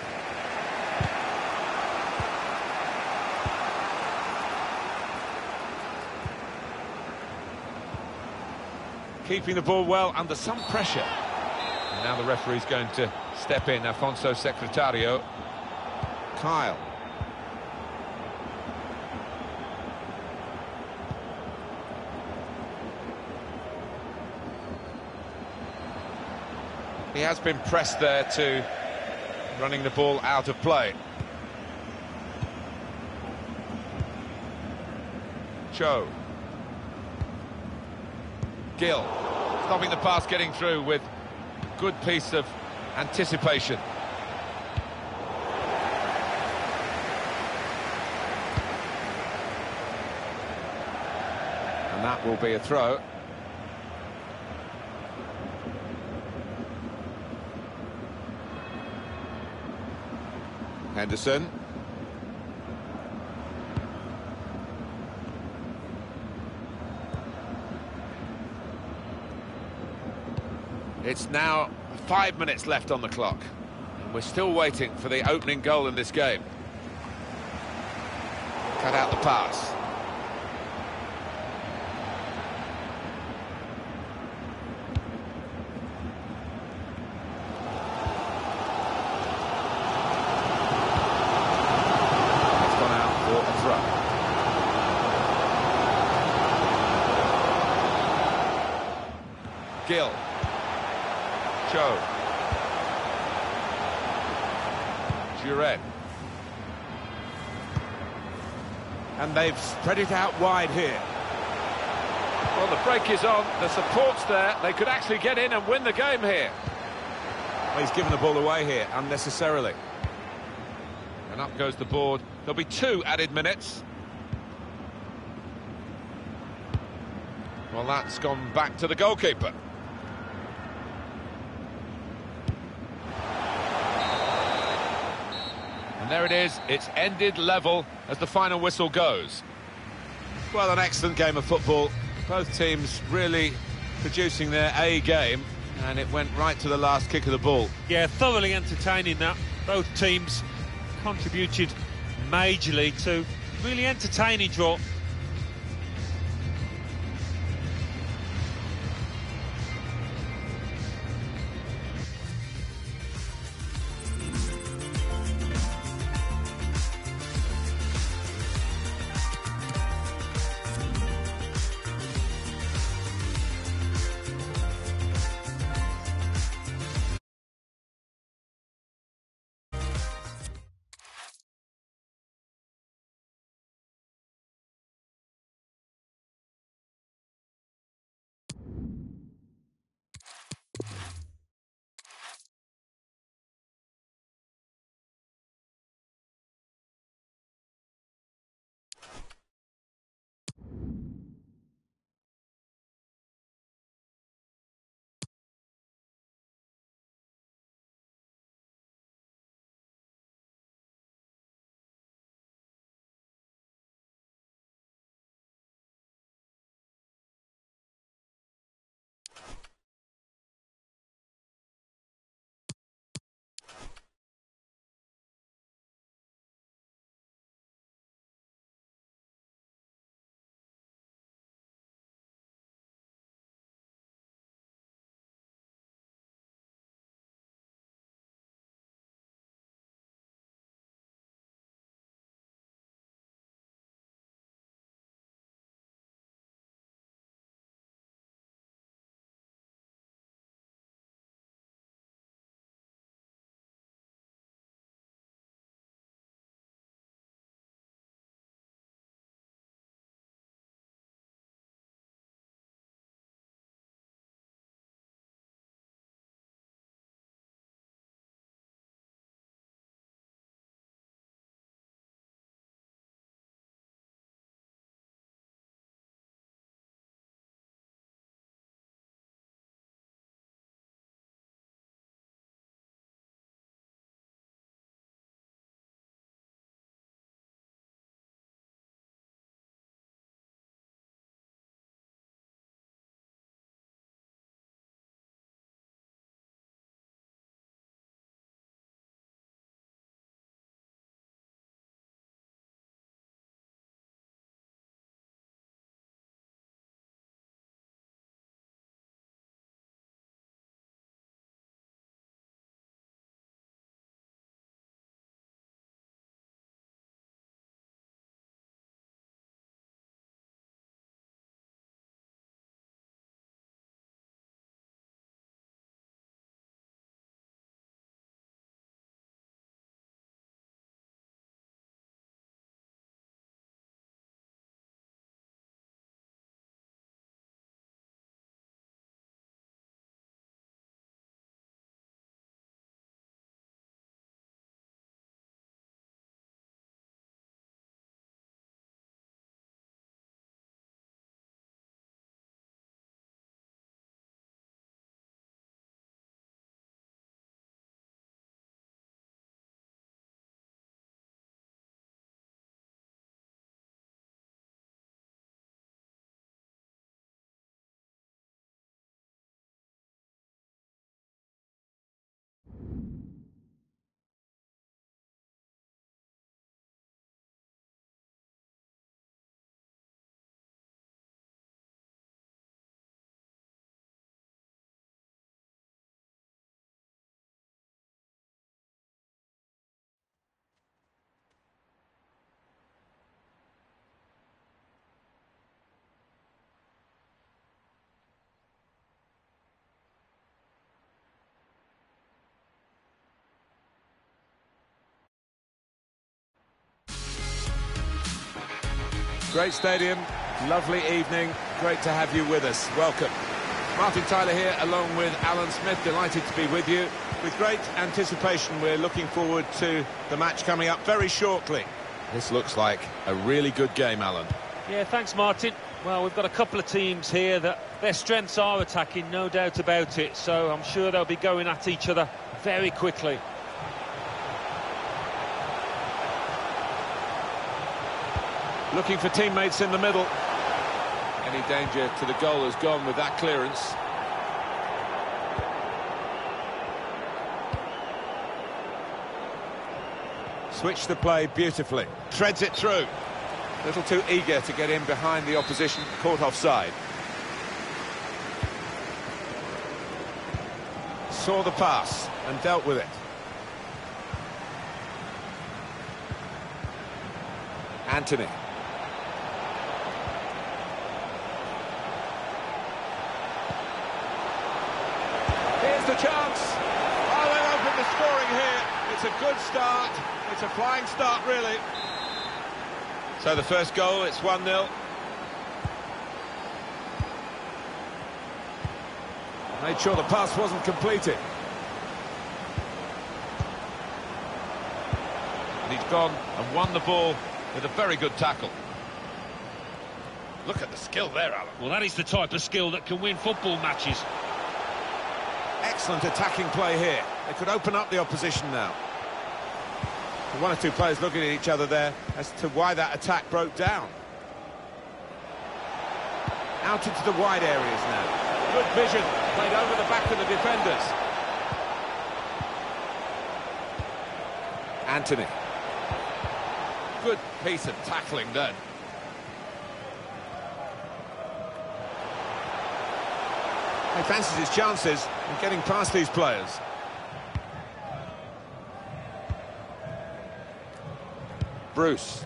Keeping the ball well under some pressure. And now the referee's going to step in. Afonso Secretario. Kyle. He has been pressed there to running the ball out of play. Cho. Gill. Stopping the pass getting through with good piece of anticipation. And that will be a throw. Henderson. It's now Five minutes left on the clock. And we're still waiting for the opening goal in this game. Cut out the pass. It's gone out for a throw. Gill. Cho. Jurek. And they've spread it out wide here. Well, the break is on, the support's there, they could actually get in and win the game here. Well, he's given the ball away here unnecessarily. And up goes the board. There'll be two added minutes. Well, that's gone back to the goalkeeper. And there it is, it's ended level as the final whistle goes. Well, an excellent game of football. Both teams really producing their A game, and it went right to the last kick of the ball. Yeah, thoroughly entertaining that. Both teams contributed majorly to really entertaining draw. Great stadium, lovely evening, great to have you with us. Welcome. Martin Tyler here along with Alan Smith, delighted to be with you. With great anticipation, we're looking forward to the match coming up very shortly. This looks like a really good game, Alan. Yeah, thanks, Martin. Well, we've got a couple of teams here that their strengths are attacking, no doubt about it, so I'm sure they'll be going at each other very quickly. Looking for teammates in the middle. Any danger to the goal has gone with that clearance. Switch the play beautifully. Threads it through. A little too eager to get in behind the opposition, caught offside. Saw the pass and dealt with it. Anthony. Here's the chance. Oh, they've opened the scoring here. It's a good start. It's a flying start, really. So the first goal, it's one nil. Made sure the pass wasn't completed. And he's gone and won the ball with a very good tackle. Look at the skill there, Alan. Well, that is the type of skill that can win football matches. Excellent attacking play here. They could open up the opposition now. One or two players looking at each other there as to why that attack broke down. Out into the wide areas now. Good vision, played over the back of the defenders. Anthony. Good piece of tackling done. He fancies his chances in getting past these players. Bruce.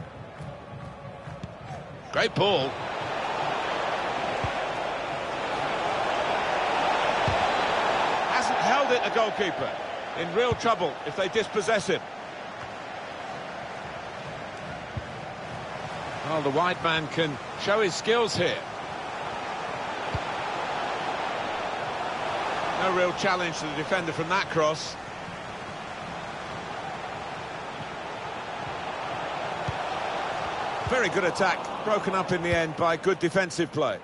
Great ball. Hasn't held it, the goalkeeper. In real trouble if they dispossess him. Well, the wide man can show his skills here. No real challenge to the defender from that cross. Very good attack, broken up in the end by good defensive play.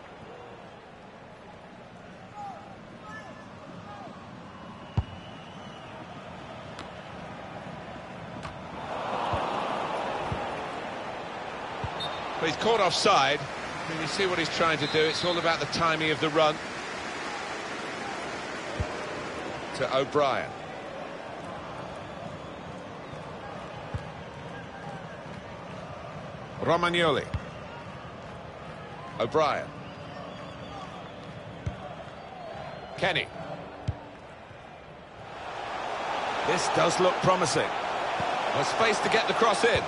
But he's caught offside. When you see what he's trying to do, it's all about the timing of the run. To O'Brien. Romagnoli. O'Brien. Kenny. This does look promising. There's space to get the cross in.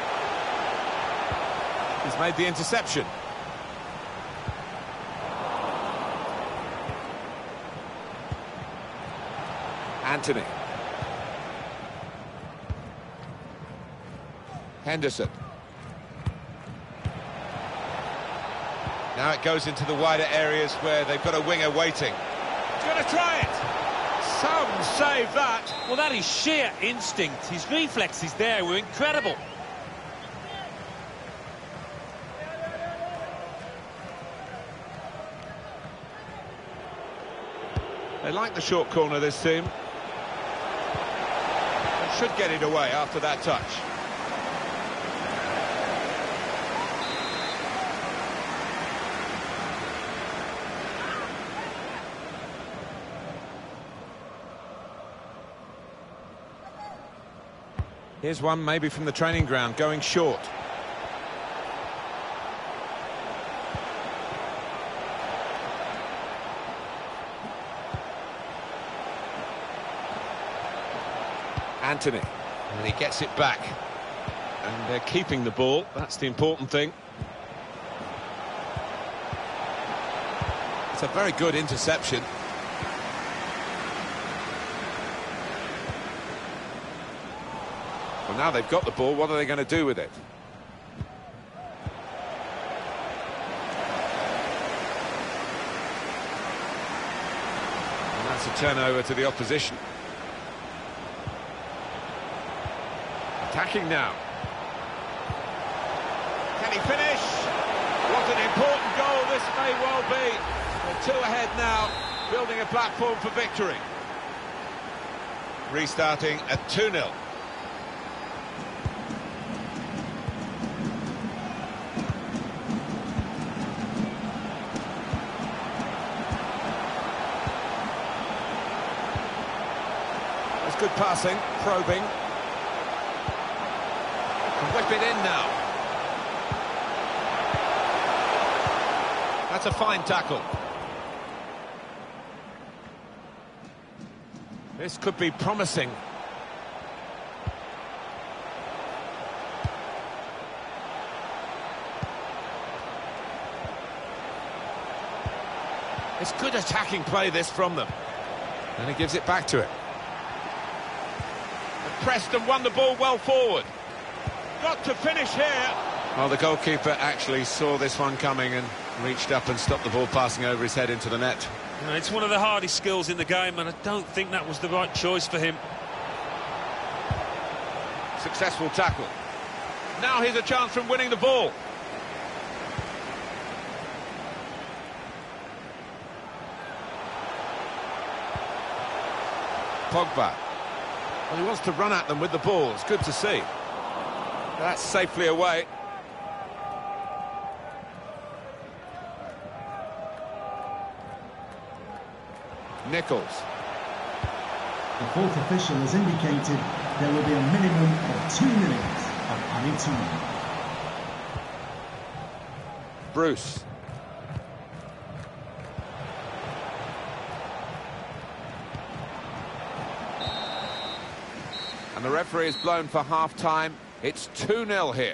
He's made the interception. Anthony. Henderson. Now it goes into the wider areas where they've got a winger waiting. He's going to try it. Some save that. Well, that is sheer instinct. His reflexes there were incredible. They like the short corner, this team. They should get it away after that touch. Here's one maybe from the training ground, going short. Anthony, and he gets it back. And they're keeping the ball, that's the important thing. It's a very good interception. Well, now they've got the ball, what are they going to do with it? That's a turnover to the opposition. Attacking now. Can he finish? What an important goal this may well be. They're two ahead now, building a platform for victory. Restarting at two nil. That's good passing, probing. Can whip it in now. That's a fine tackle. This could be promising. It's good attacking play, this, from them. And he gives it back to it. And pressed and won the ball well forward. Got to finish here. Well, the goalkeeper actually saw this one coming and reached up and stopped the ball passing over his head into the net. You know, it's one of the hardest skills in the game, and I don't think that was the right choice for him. Successful tackle. Now here's a chance from winning the ball. Pogba. Well, he wants to run at them with the ball. It's good to see. That's safely away. Nichols. The fourth official has indicated there will be a minimum of two minutes of added time. Bruce. And the referee is blown for half-time. It's two nil here.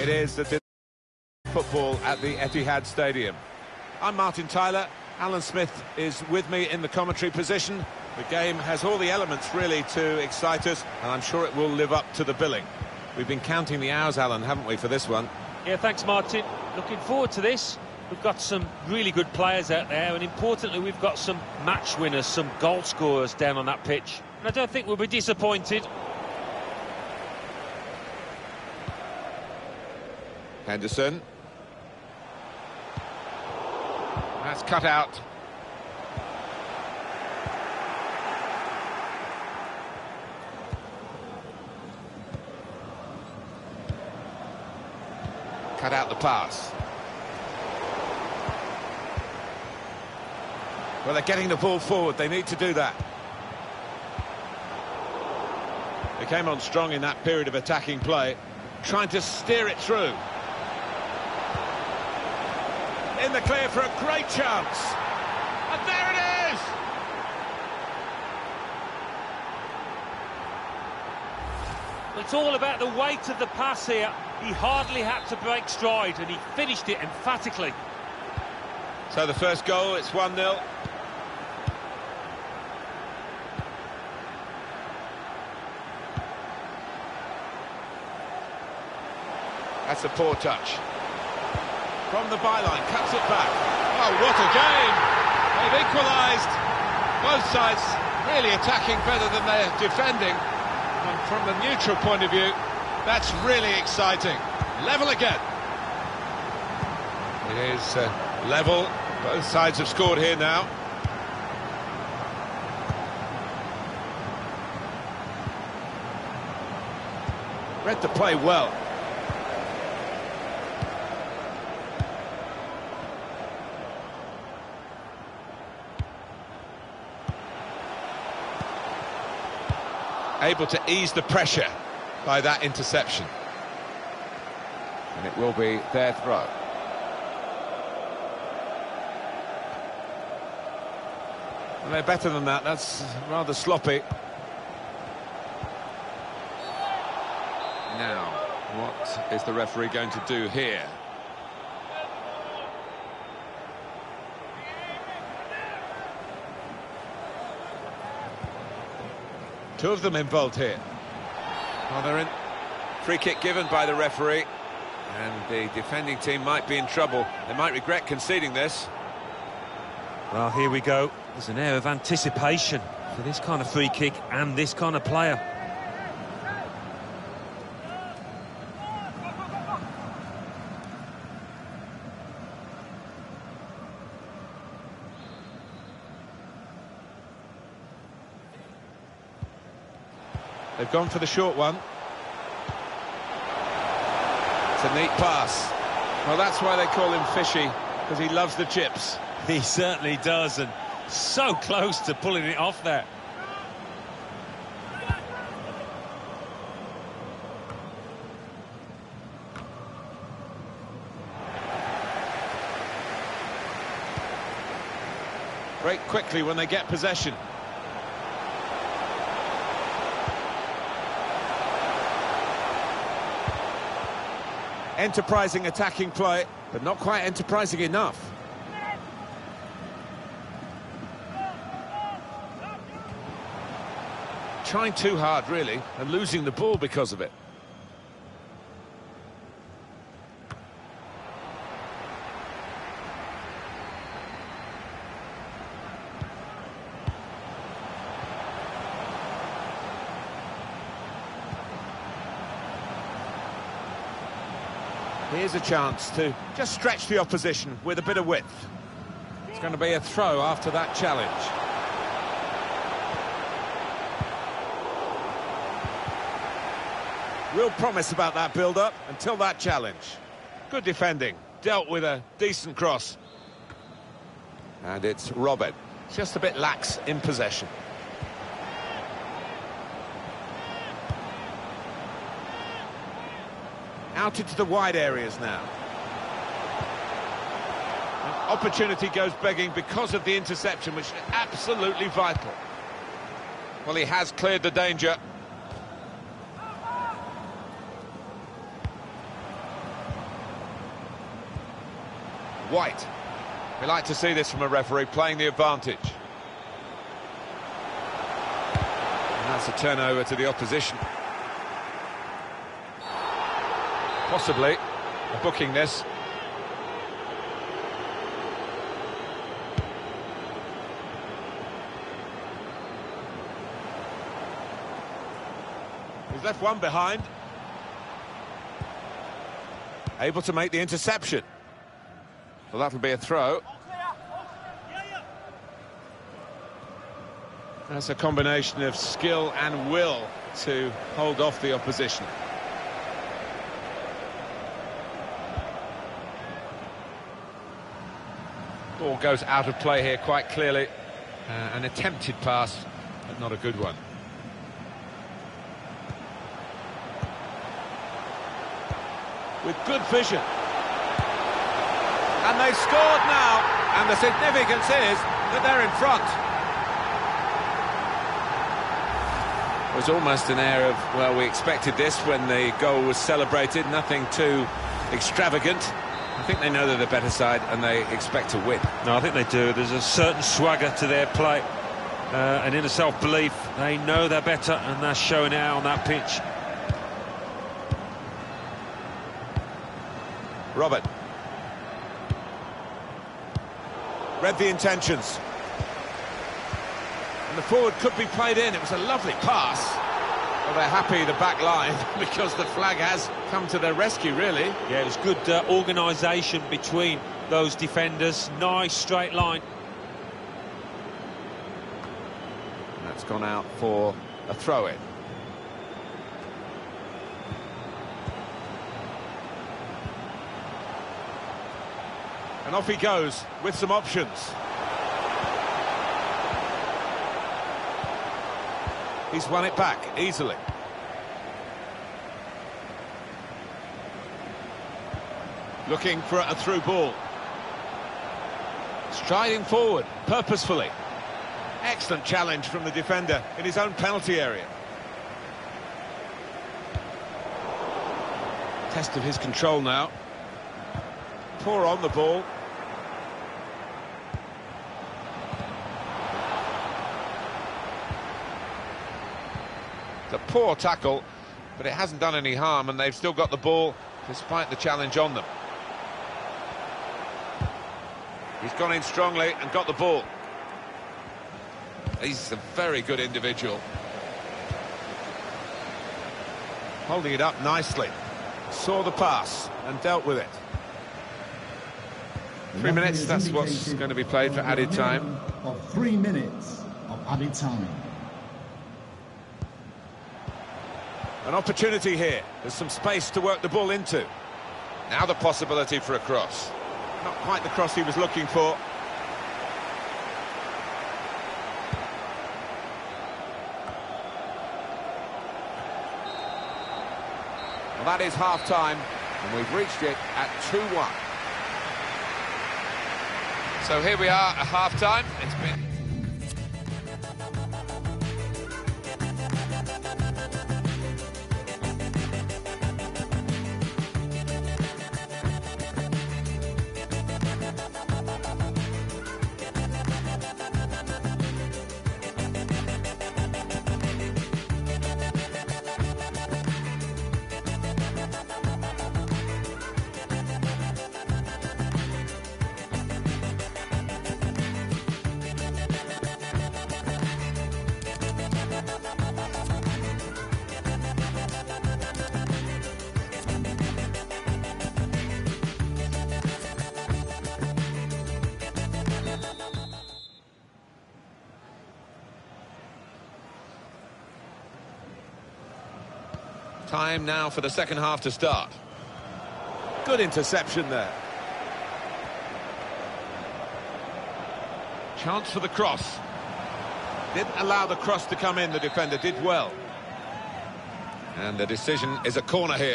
It is the football at the Etihad Stadium. I'm Martin Tyler. Alan Smith is with me in the commentary position. The game has all the elements really to excite us, and I'm sure it will live up to the billing. We've been counting the hours, Alan, haven't we, for this one? Yeah, thanks, Martin. Looking forward to this. We've got some really good players out there, and importantly, we've got some match winners, some goal scorers down on that pitch. And I don't think we'll be disappointed. Henderson. That's cut out. Cut out the pass. Well, they're getting the ball forward. They need to do that. They came on strong in that period of attacking play, trying to steer it through. In the clear for a great chance. And there it is! It's all about the weight of the pass here. He hardly had to break stride, and he finished it emphatically. So the first goal, it's one nil. That's a poor touch. From the byline, cuts it back. Oh, what a game! They've equalised. Both sides really attacking better than they're defending. And from the neutral point of view, that's really exciting. Level again. It is uh, level. Both sides have scored here now. Read the play well. Able to ease the pressure by that interception. And it will be their throw. Well, they're better than that. That's rather sloppy. Now, what is the referee going to do here? Two of them involved here. Well, they're in. Free kick given by the referee. And the defending team might be in trouble. They might regret conceding this. Well, here we go. There's an air of anticipation for this kind of free kick and this kind of player. They've gone for the short one. It's a neat pass. Well, that's why they call him Fishy, because he loves the chips. He certainly does, and so close to pulling it off there. Break quickly when they get possession. Enterprising attacking play, but not quite enterprising enough. Trying too hard, really, and losing the ball because of it. Here's a chance to just stretch the opposition with a bit of width. It's going to be a throw after that challenge. Real promise about that build-up until that challenge. Good defending, dealt with a decent cross. And it's Robert, just a bit lax in possession. Out into the wide areas now. An opportunity goes begging because of the interception, which is absolutely vital. Well, he has cleared the danger. White. We like to see this from a referee, playing the advantage. And that's a turnover to the opposition. Possibly booking this. He's left one behind. Able to make the interception. Well, that'll be a throw. That's a combination of skill and will to hold off the opposition. Ball goes out of play here quite clearly. Uh, an attempted pass, but not a good one. With good vision. And they've scored now, and the significance is that they're in front. It was almost an air of, well, we expected this when the goal was celebrated, nothing too extravagant. I think they know they're the better side and they expect to win. No, I think they do. There's a certain swagger to their play, uh, and inner self-belief. They know they're better, and they're showing it out on that pitch. Robert. Read the intentions. And the forward could be played in. It was a lovely pass. Well, they're happy, the back line, because the flag has come to their rescue, really. Yeah, it was good uh, organisation between those defenders. Nice straight line. And that's gone out for a throw-in. And off he goes with some options. He's won it back easily. Looking for a through ball. Striding forward, purposefully. Excellent challenge from the defender in his own penalty area. Test of his control now. Poor on the ball. It's a poor tackle, but it hasn't done any harm, and they've still got the ball despite the challenge on them. He's gone in strongly and got the ball. He's a very good individual. Holding it up nicely. Saw the pass and dealt with it. Three minutes, that's what's going to be played for added time. Of three minutes of added time. An opportunity here. There's some space to work the ball into. Now the possibility for a cross. Not quite the cross he was looking for. Well, that is half-time, and we've reached it at two one. So here we are at half-time. It's been... Time now for the second half to start. Good interception there. Chance for the cross. Didn't allow the cross to come in, the defender did well. And the decision is a corner here.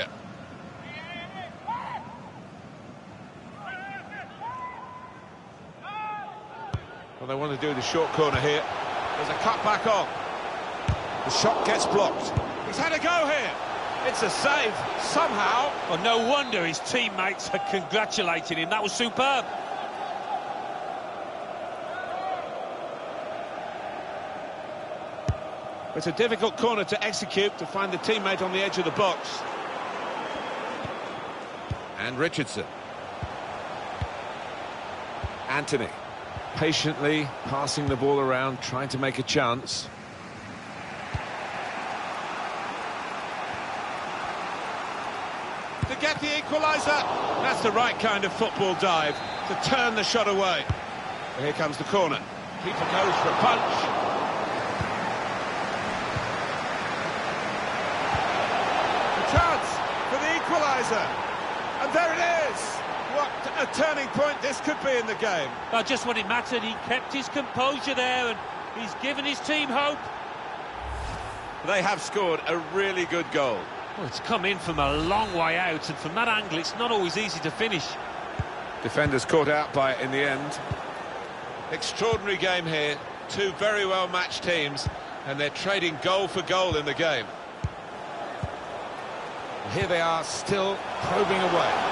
Well, they want to do the short corner here. There's a cut back on. The shot gets blocked. He's had a go here. It's a save, somehow. Well, no wonder his teammates are congratulating him. That was superb. It's a difficult corner to execute, to find the teammate on the edge of the box. And Richardson. Anthony. Patiently passing the ball around, trying to make a chance. To get the equaliser. That's the right kind of football dive, to turn the shot away. And here comes the corner. Keeper goes for a punch. A chance for the equaliser. And there it is. What a turning point this could be in the game. Well, just when it mattered, he kept his composure there, and he's given his team hope. They have scored a really good goal. Well, it's come in from a long way out, and from that angle, it's not always easy to finish. Defenders caught out by it in the end. Extraordinary game here. Two very well-matched teams, and they're trading goal for goal in the game. Here they are, still probing away.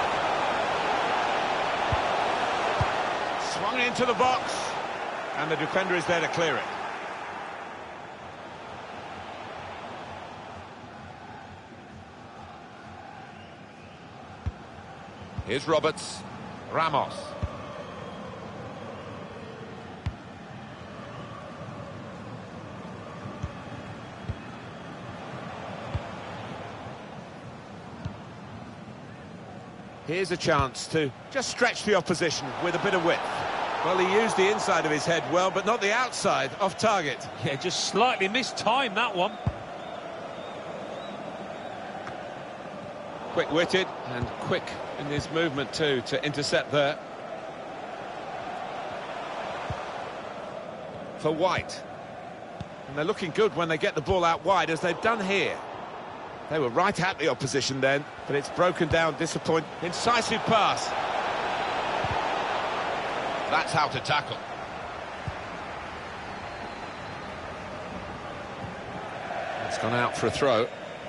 Swung into the box, and the defender is there to clear it. Here's Roberts. Ramos. Here's a chance to just stretch the opposition with a bit of width. Well, he used the inside of his head well, but not the outside, off target. Yeah, just slightly mistimed that one. Quick-witted and quick in his movement too, to intercept there. For White. And they're looking good when they get the ball out wide, as they've done here. They were right at the opposition then, but it's broken down, disappointing. Incisive pass. That's how to tackle. It's gone out for a throw.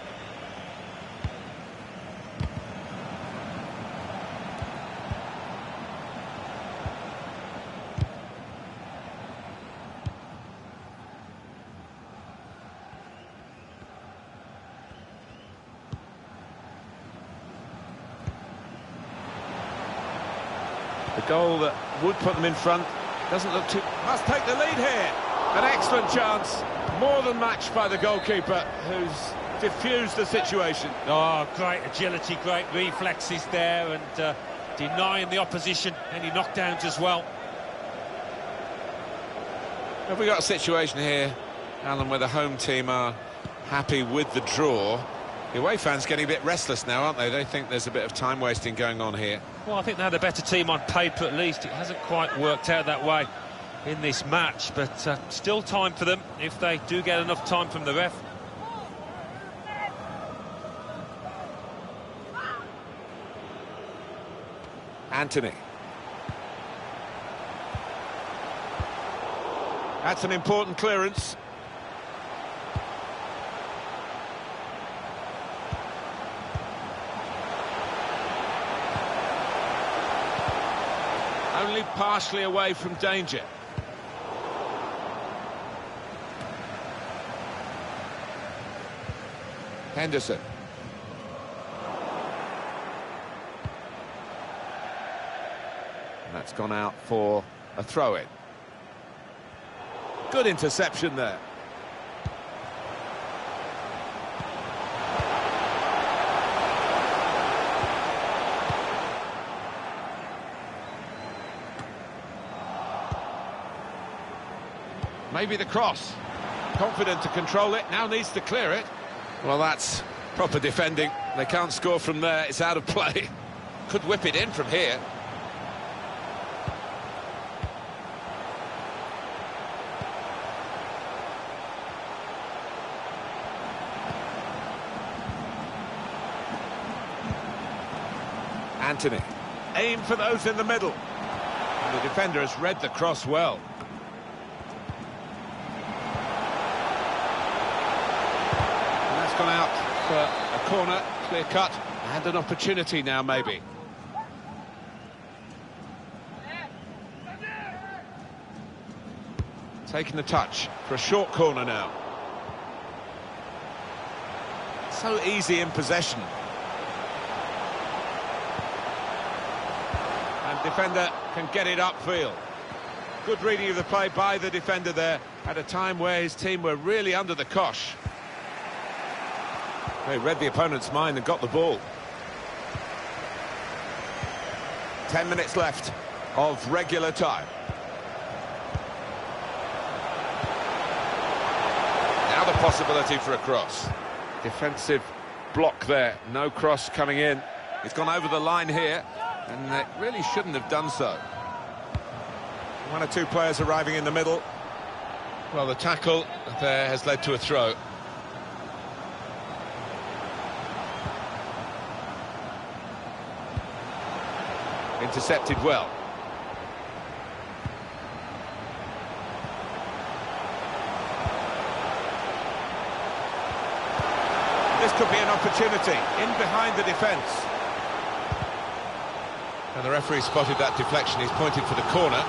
The goal that would put them in front doesn't look too... Must take the lead here. An excellent chance. More than matched by the goalkeeper, who's diffused the situation. Oh, great agility, great reflexes there, and uh, denying the opposition any knockdowns as well. Have we got a situation here, Alan, where the home team are happy with the draw? The away fans getting a bit restless now, aren't they? They think there's a bit of time wasting going on here. Well, I think they're the better team on paper, at least. It hasn't quite worked out that way in this match, but uh, still time for them if they do get enough time from the ref. Anthony. That's an important clearance. Only partially away from danger. Henderson. And that's gone out for a throw-in. Good interception there. Maybe the cross. Confident to control it, now needs to clear it. Well, that's proper defending. They can't score from there, it's out of play. Could whip it in from here. Anthony. Aim for those in the middle. And the defender has read the cross well. Gone out for a corner, clear cut, and an opportunity now maybe. Taking the touch for a short corner now. so easy in possession. And defender can get it upfield. Good reading of the play by the defender there at a time where his team were really under the cosh. They read the opponent's mind and got the ball. Ten minutes left of regular time. Now the possibility for a cross. Defensive block there, no cross coming in. It's gone over the line here, and it really shouldn't have done so. One or two players arriving in the middle. Well, the tackle there has led to a throw. Intercepted well. This could be an opportunity in behind the defence. And the referee spotted that deflection. He's pointed for the corner.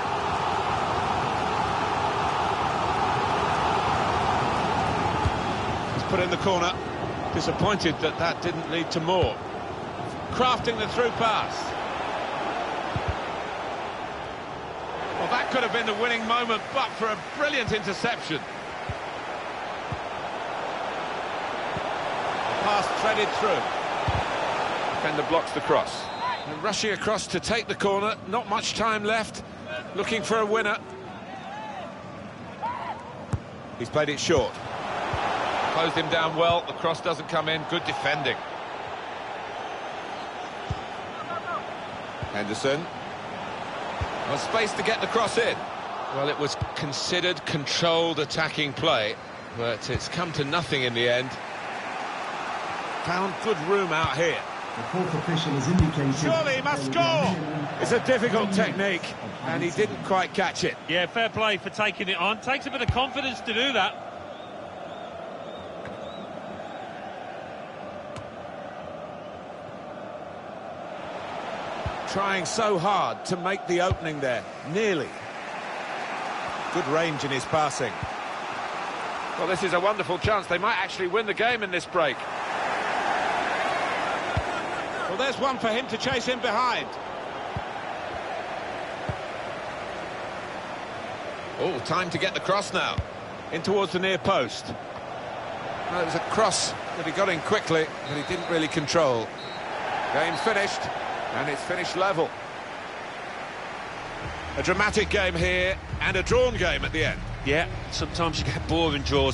He's put in the corner. Disappointed that that didn't lead to more. Crafting the through pass. Well, that could have been the winning moment, but for a brilliant interception. The pass threaded through. Defender blocks the cross. And rushing across to take the corner, not much time left, looking for a winner. He's played it short. Closed him down well, the cross doesn't come in, good defending. Henderson. Well, space to get the cross in. Well, it was considered controlled attacking play, but it's come to nothing in the end. Found good room out here. The fourth official has indicated... Surely he must score! It's a difficult technique, and he didn't quite catch it. Yeah, fair play for taking it on. Takes a bit of confidence to do that. Trying so hard to make the opening there. Nearly. Good range in his passing. Well, this is a wonderful chance. They might actually win the game in this break. Well, there's one for him to chase in behind. Oh, time to get the cross now. In towards the near post. Well, it was a cross that he got in quickly, but he didn't really control. Game finished, and it's finished level. A dramatic game here, and a drawn game at the end. Yeah, sometimes you get boring draws.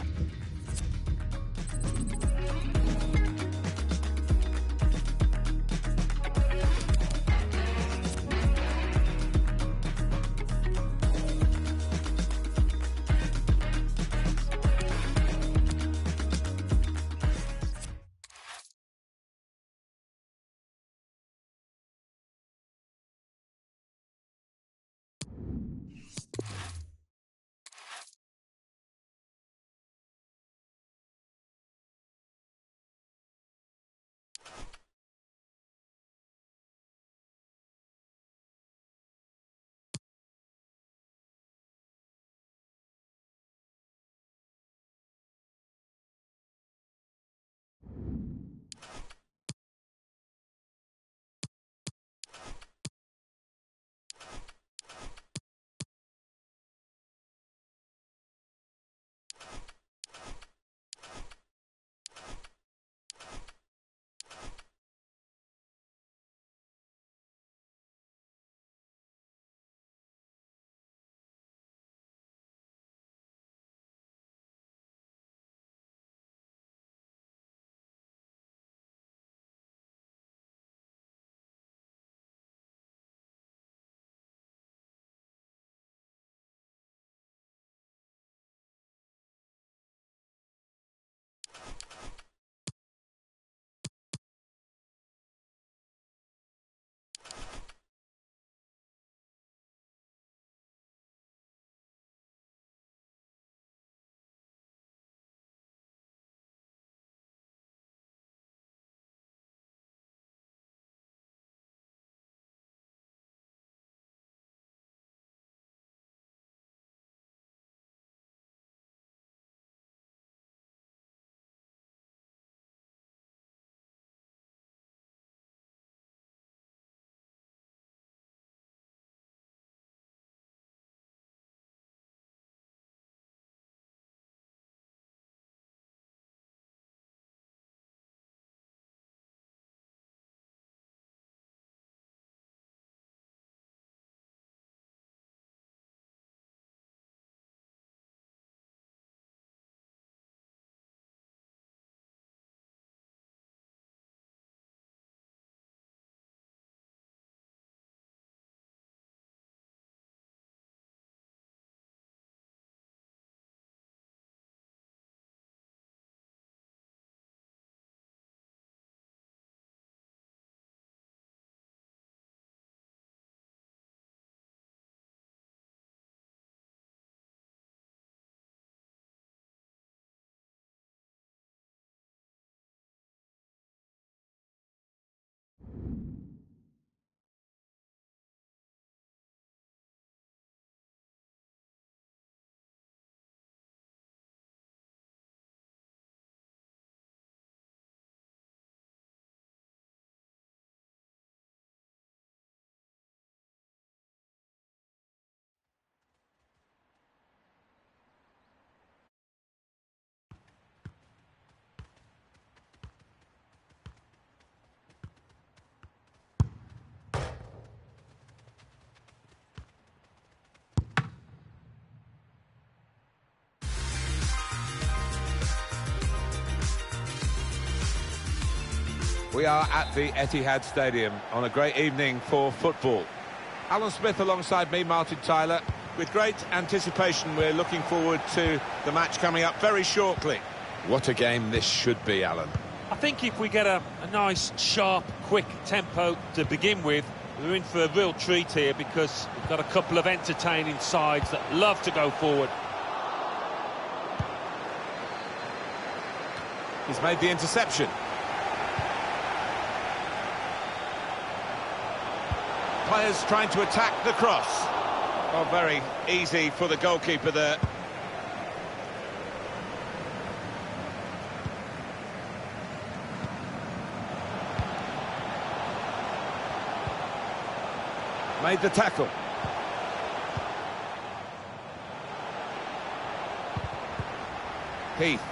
We are at the Etihad Stadium on a great evening for football. Alan Smith alongside me, Martin Tyler. With great anticipation, we're looking forward to the match coming up very shortly. What a game this should be, Alan. I think if we get a, a nice, sharp, quick tempo to begin with, we're in for a real treat here because we've got a couple of entertaining sides that love to go forward. He's made the interception. Players trying to attack the cross. Oh, very easy for the goalkeeper there. Made the tackle. Heath.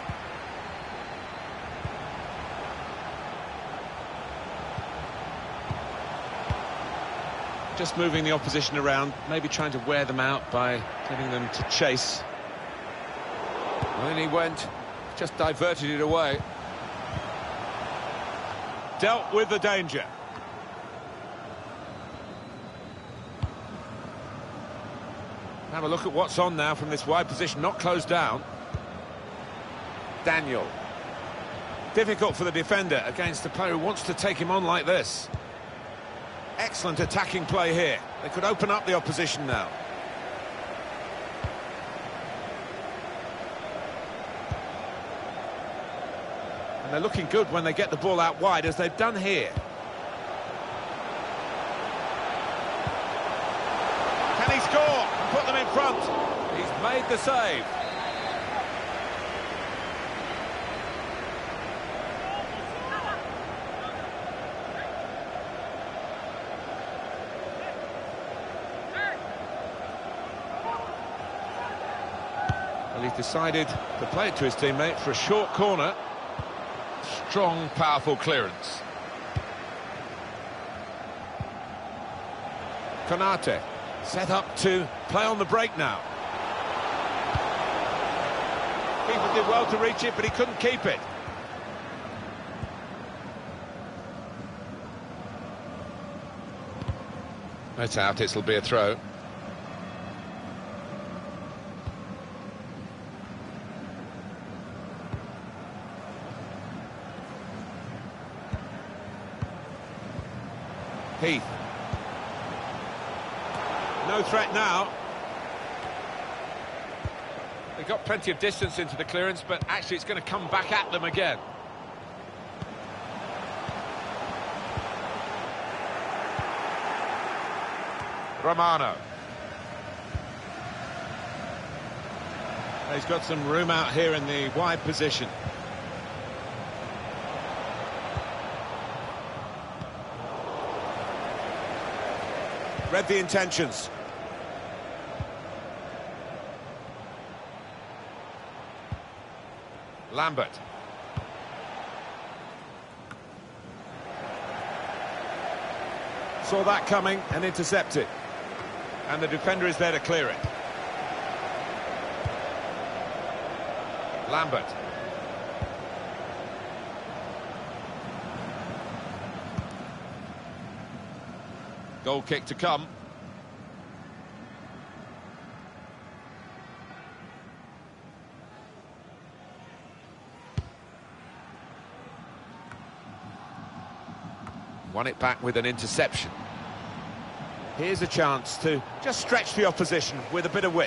Just moving the opposition around, maybe trying to wear them out by getting them to chase. And then he went, just diverted it away. Dealt with the danger. Have a look at what's on now from this wide position, not closed down. Daniel. Difficult for the defender against a player who wants to take him on like this. Excellent attacking play here. They could open up the opposition now. And they're looking good when they get the ball out wide, as they've done here. Can he score and put them in front? He's made the save. Well, he's decided to play it to his teammate for a short corner. Strong, powerful clearance. Konate set up to play on the break now. Keeper did well to reach it, but he couldn't keep it. That's out, it'll be a throw. Heath. No threat now. They got plenty of distance into the clearance, but actually it's going to come back at them again. Romano. He's got some room out here in the wide position. Read the intentions. Lambert. Saw that coming and intercepted. And the defender is there to clear it. Lambert. Goal kick to come. Won it back with an interception. Here's a chance to just stretch the opposition with a bit of width.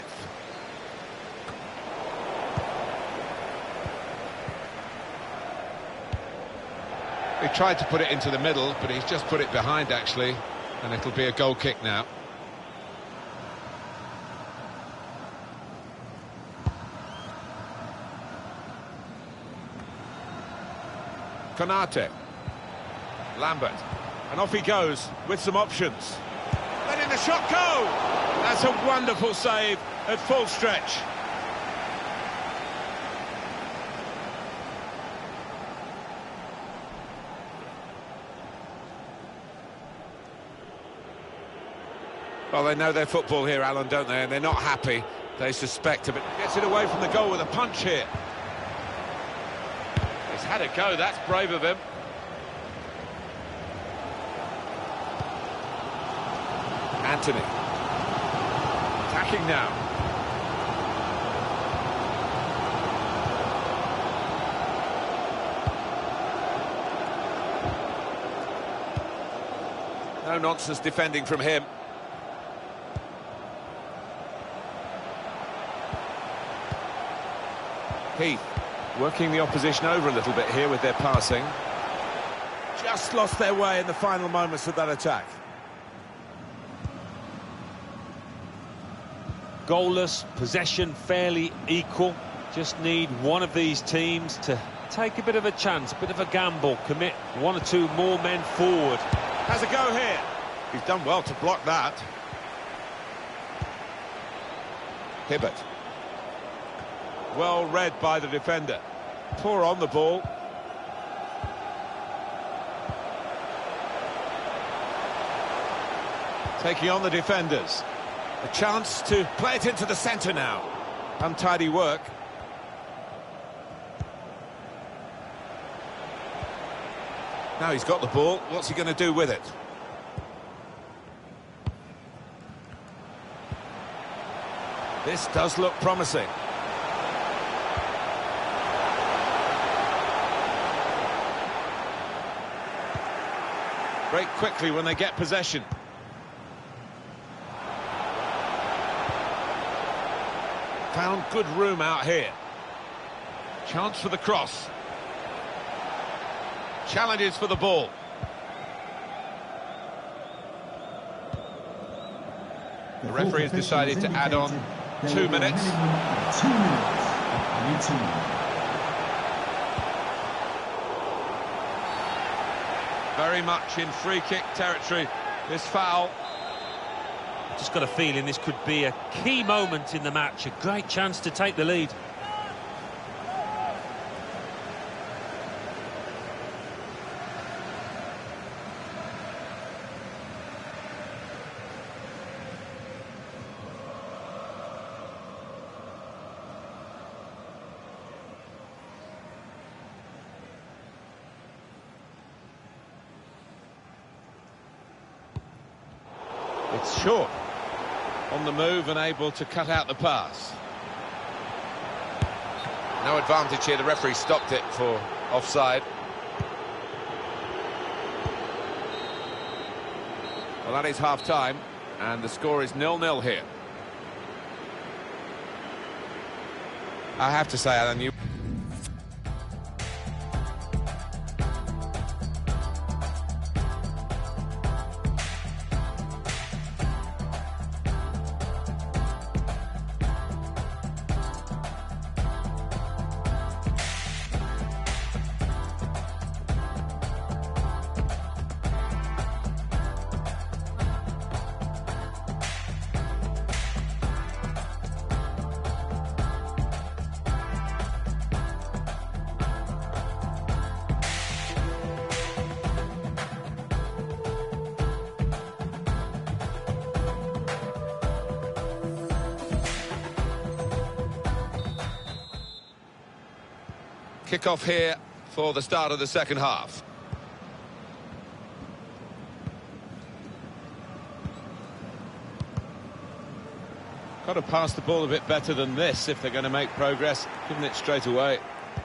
He tried to put it into the middle, but he's just put it behind, actually. And it'll be a goal kick now. Konate. Lambert. And off he goes with some options. Letting the shot go! That's a wonderful save at full stretch. Well, they know their football here, Alan, don't they? And they're not happy. They suspect a bit. Gets it away from the goal with a punch here. He's had a go. That's brave of him. Anthony. Attacking now. No nonsense defending from him. Heath working the opposition over a little bit here with their passing. Just lost their way in the final moments of that attack. Goalless, possession fairly equal. Just need one of these teams to take a bit of a chance, a bit of a gamble, commit one or two more men forward. Has a go here. He's done well to block that. Hibbert. Well read by the defender. Poor on the ball. Taking on the defenders. A chance to play it into the centre now. Untidy work. Now he's got the ball. What's he going to do with it? This does look promising. Break quickly when they get possession. Found good room out here. Chance for the cross. Challenges for the ball. The referee has decided to add on two minutes. Two minutes. eighteen. Very much in free kick territory, this foul. Just got a feeling this could be a key moment in the match, a great chance to take the lead. It's short. On the move and able to cut out the pass. No advantage here. The referee stopped it for offside. Well, that is half-time, and the score is nil nil here. I have to say, Alan, you... Kick-off here for the start of the second half. Got to pass the ball a bit better than this if they're going to make progress, giving it straight away.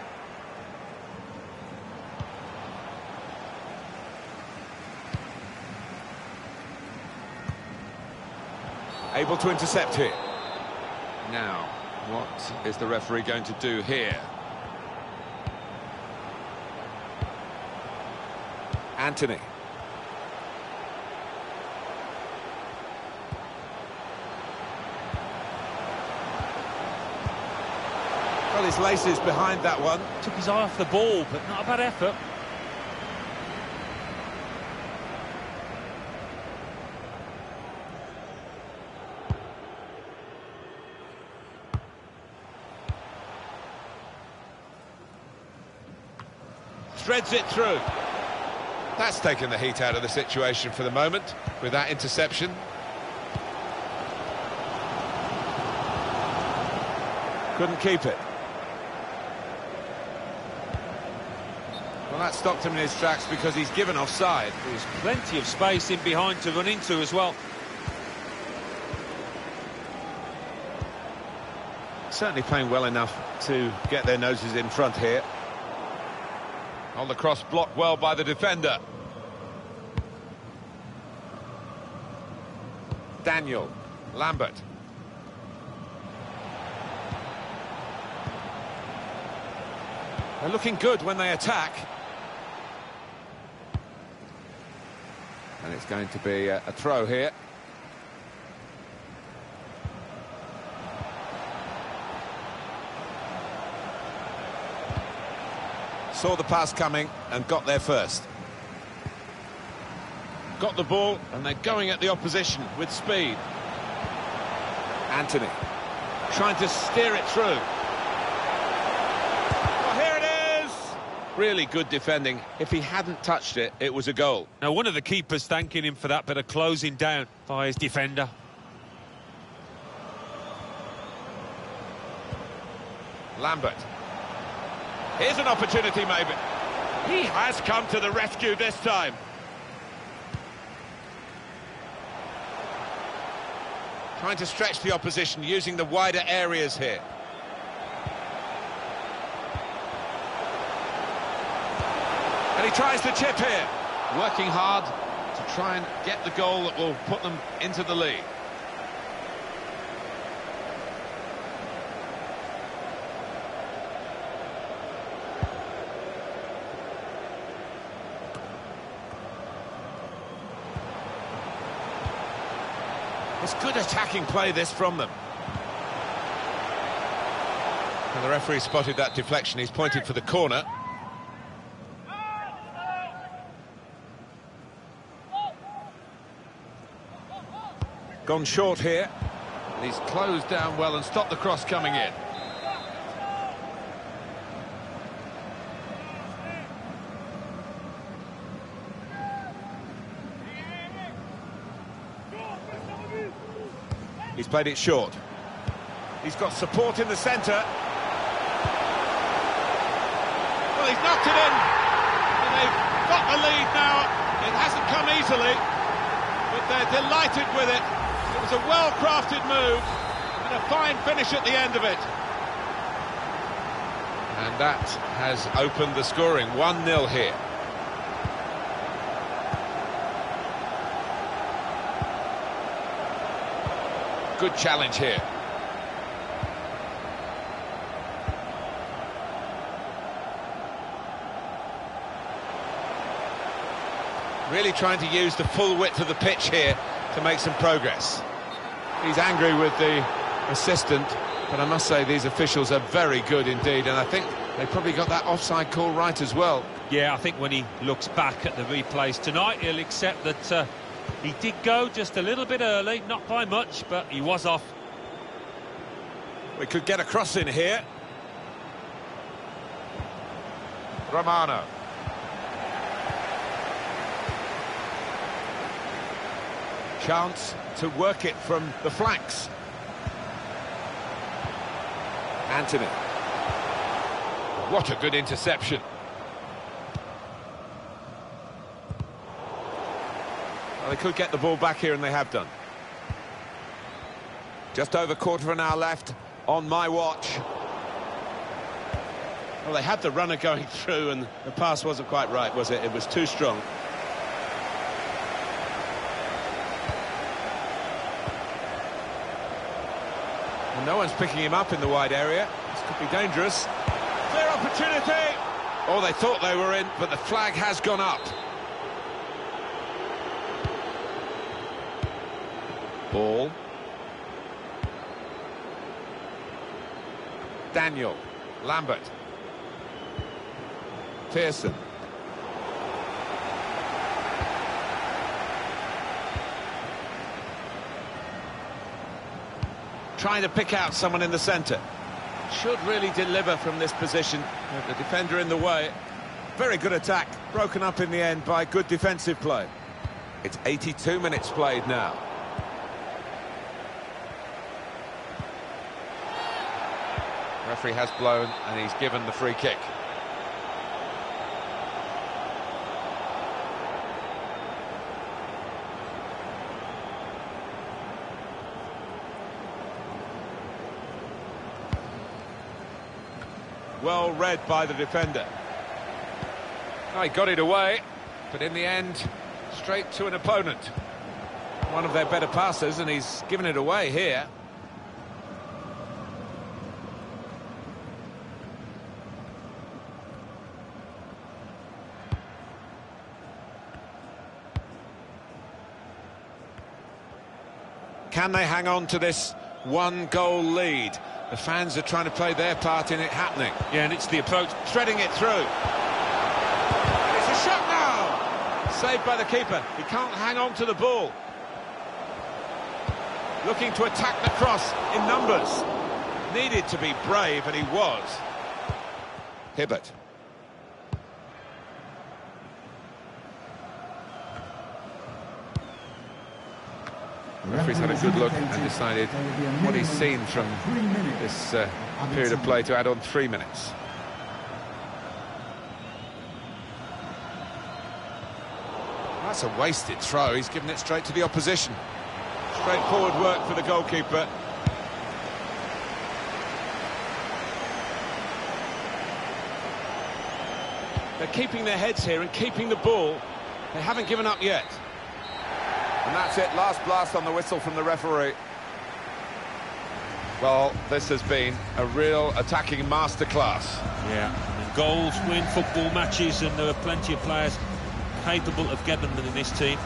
Able to intercept here. Now, what is the referee going to do here? Anthony. Well, his laces behind that one. Took his eye off the ball, but not a bad effort. Threads it through. That's taken the heat out of the situation for the moment with that interception. Couldn't keep it. Well, that stopped him in his tracks because he's given offside. There's plenty of space in behind to run into as well. certainly playing well enough to get their noses in front here. On the cross, blocked well by the defender. Daniel Lambert. They're looking good when they attack. And it's going to be a, a throw here. Saw the pass coming and got there first. Got the ball and they're going at the opposition with speed. Anthony trying to steer it through. Well, here it is! Really good defending. If he hadn't touched it, it was a goal. Now, one of the keepers thanking him for that bit of closing down by his defender. Lambert. Here's an opportunity, maybe. He has come to the rescue this time. Trying to stretch the opposition, using the wider areas here. And he tries to chip here. Working hard to try and get the goal that will put them into the lead. It's good attacking play, this, from them. And the referee spotted that deflection. He's pointed for the corner. Gone short here. And he's closed down well and stopped the cross coming in. He's played it short. He's got support in the centre. Well, he's knocked it in. And they've got the lead now. It hasn't come easily, but they're delighted with it. It was a well-crafted move and a fine finish at the end of it. And that has opened the scoring. one nil here. Good challenge here. Really trying to use the full width of the pitch here to make some progress. He's angry with the assistant, but I must say these officials are very good indeed, and I think they probably got that offside call right as well. Yeah, I think when he looks back at the replays tonight, he'll accept that uh, he did go just a little bit early, not by much, but he was off. We could get a cross in here. Romano. Chance to work it from the flanks. Anthony. What a good interception. Well, they could get the ball back here, and they have done. Just over quarter of an hour left on my watch. Well, they had the runner going through, and the pass wasn't quite right, was it? It was too strong. And no one's picking him up in the wide area. This could be dangerous. Clear opportunity! Oh, they thought they were in, but the flag has gone up. Ball. Daniel Lambert. Pearson. Trying to pick out someone in the centre. Should really deliver from this position. The defender in the way. Very good attack. Broken up in the end by good defensive play. It's eighty-two minutes played now. Referee has blown and he's given the free kick. Well read by the defender. Oh, he got it away, but in the end, straight to an opponent. One of their better passes, and he's given it away here. Can they hang on to this one-goal lead? The fans are trying to play their part in it happening. Yeah, and it's the approach. Threading it through. And it's a shot now! Saved by the keeper. He can't hang on to the ball. Looking to attack the cross in numbers. Needed to be brave, and he was. Hibbert. The Referee's had a referee good look has and decided there will be a what he's minimum seen from of three minutes this uh, added period of time. play to add on three minutes. That's a wasted throw. He's given it straight to the opposition. Straightforward work for the goalkeeper. They're keeping their heads here and keeping the ball. They haven't given up yet. And that's it, last blast on the whistle from the referee. Well, this has been a real attacking masterclass. Yeah, and goals win football matches, and there are plenty of players capable of getting them in this team.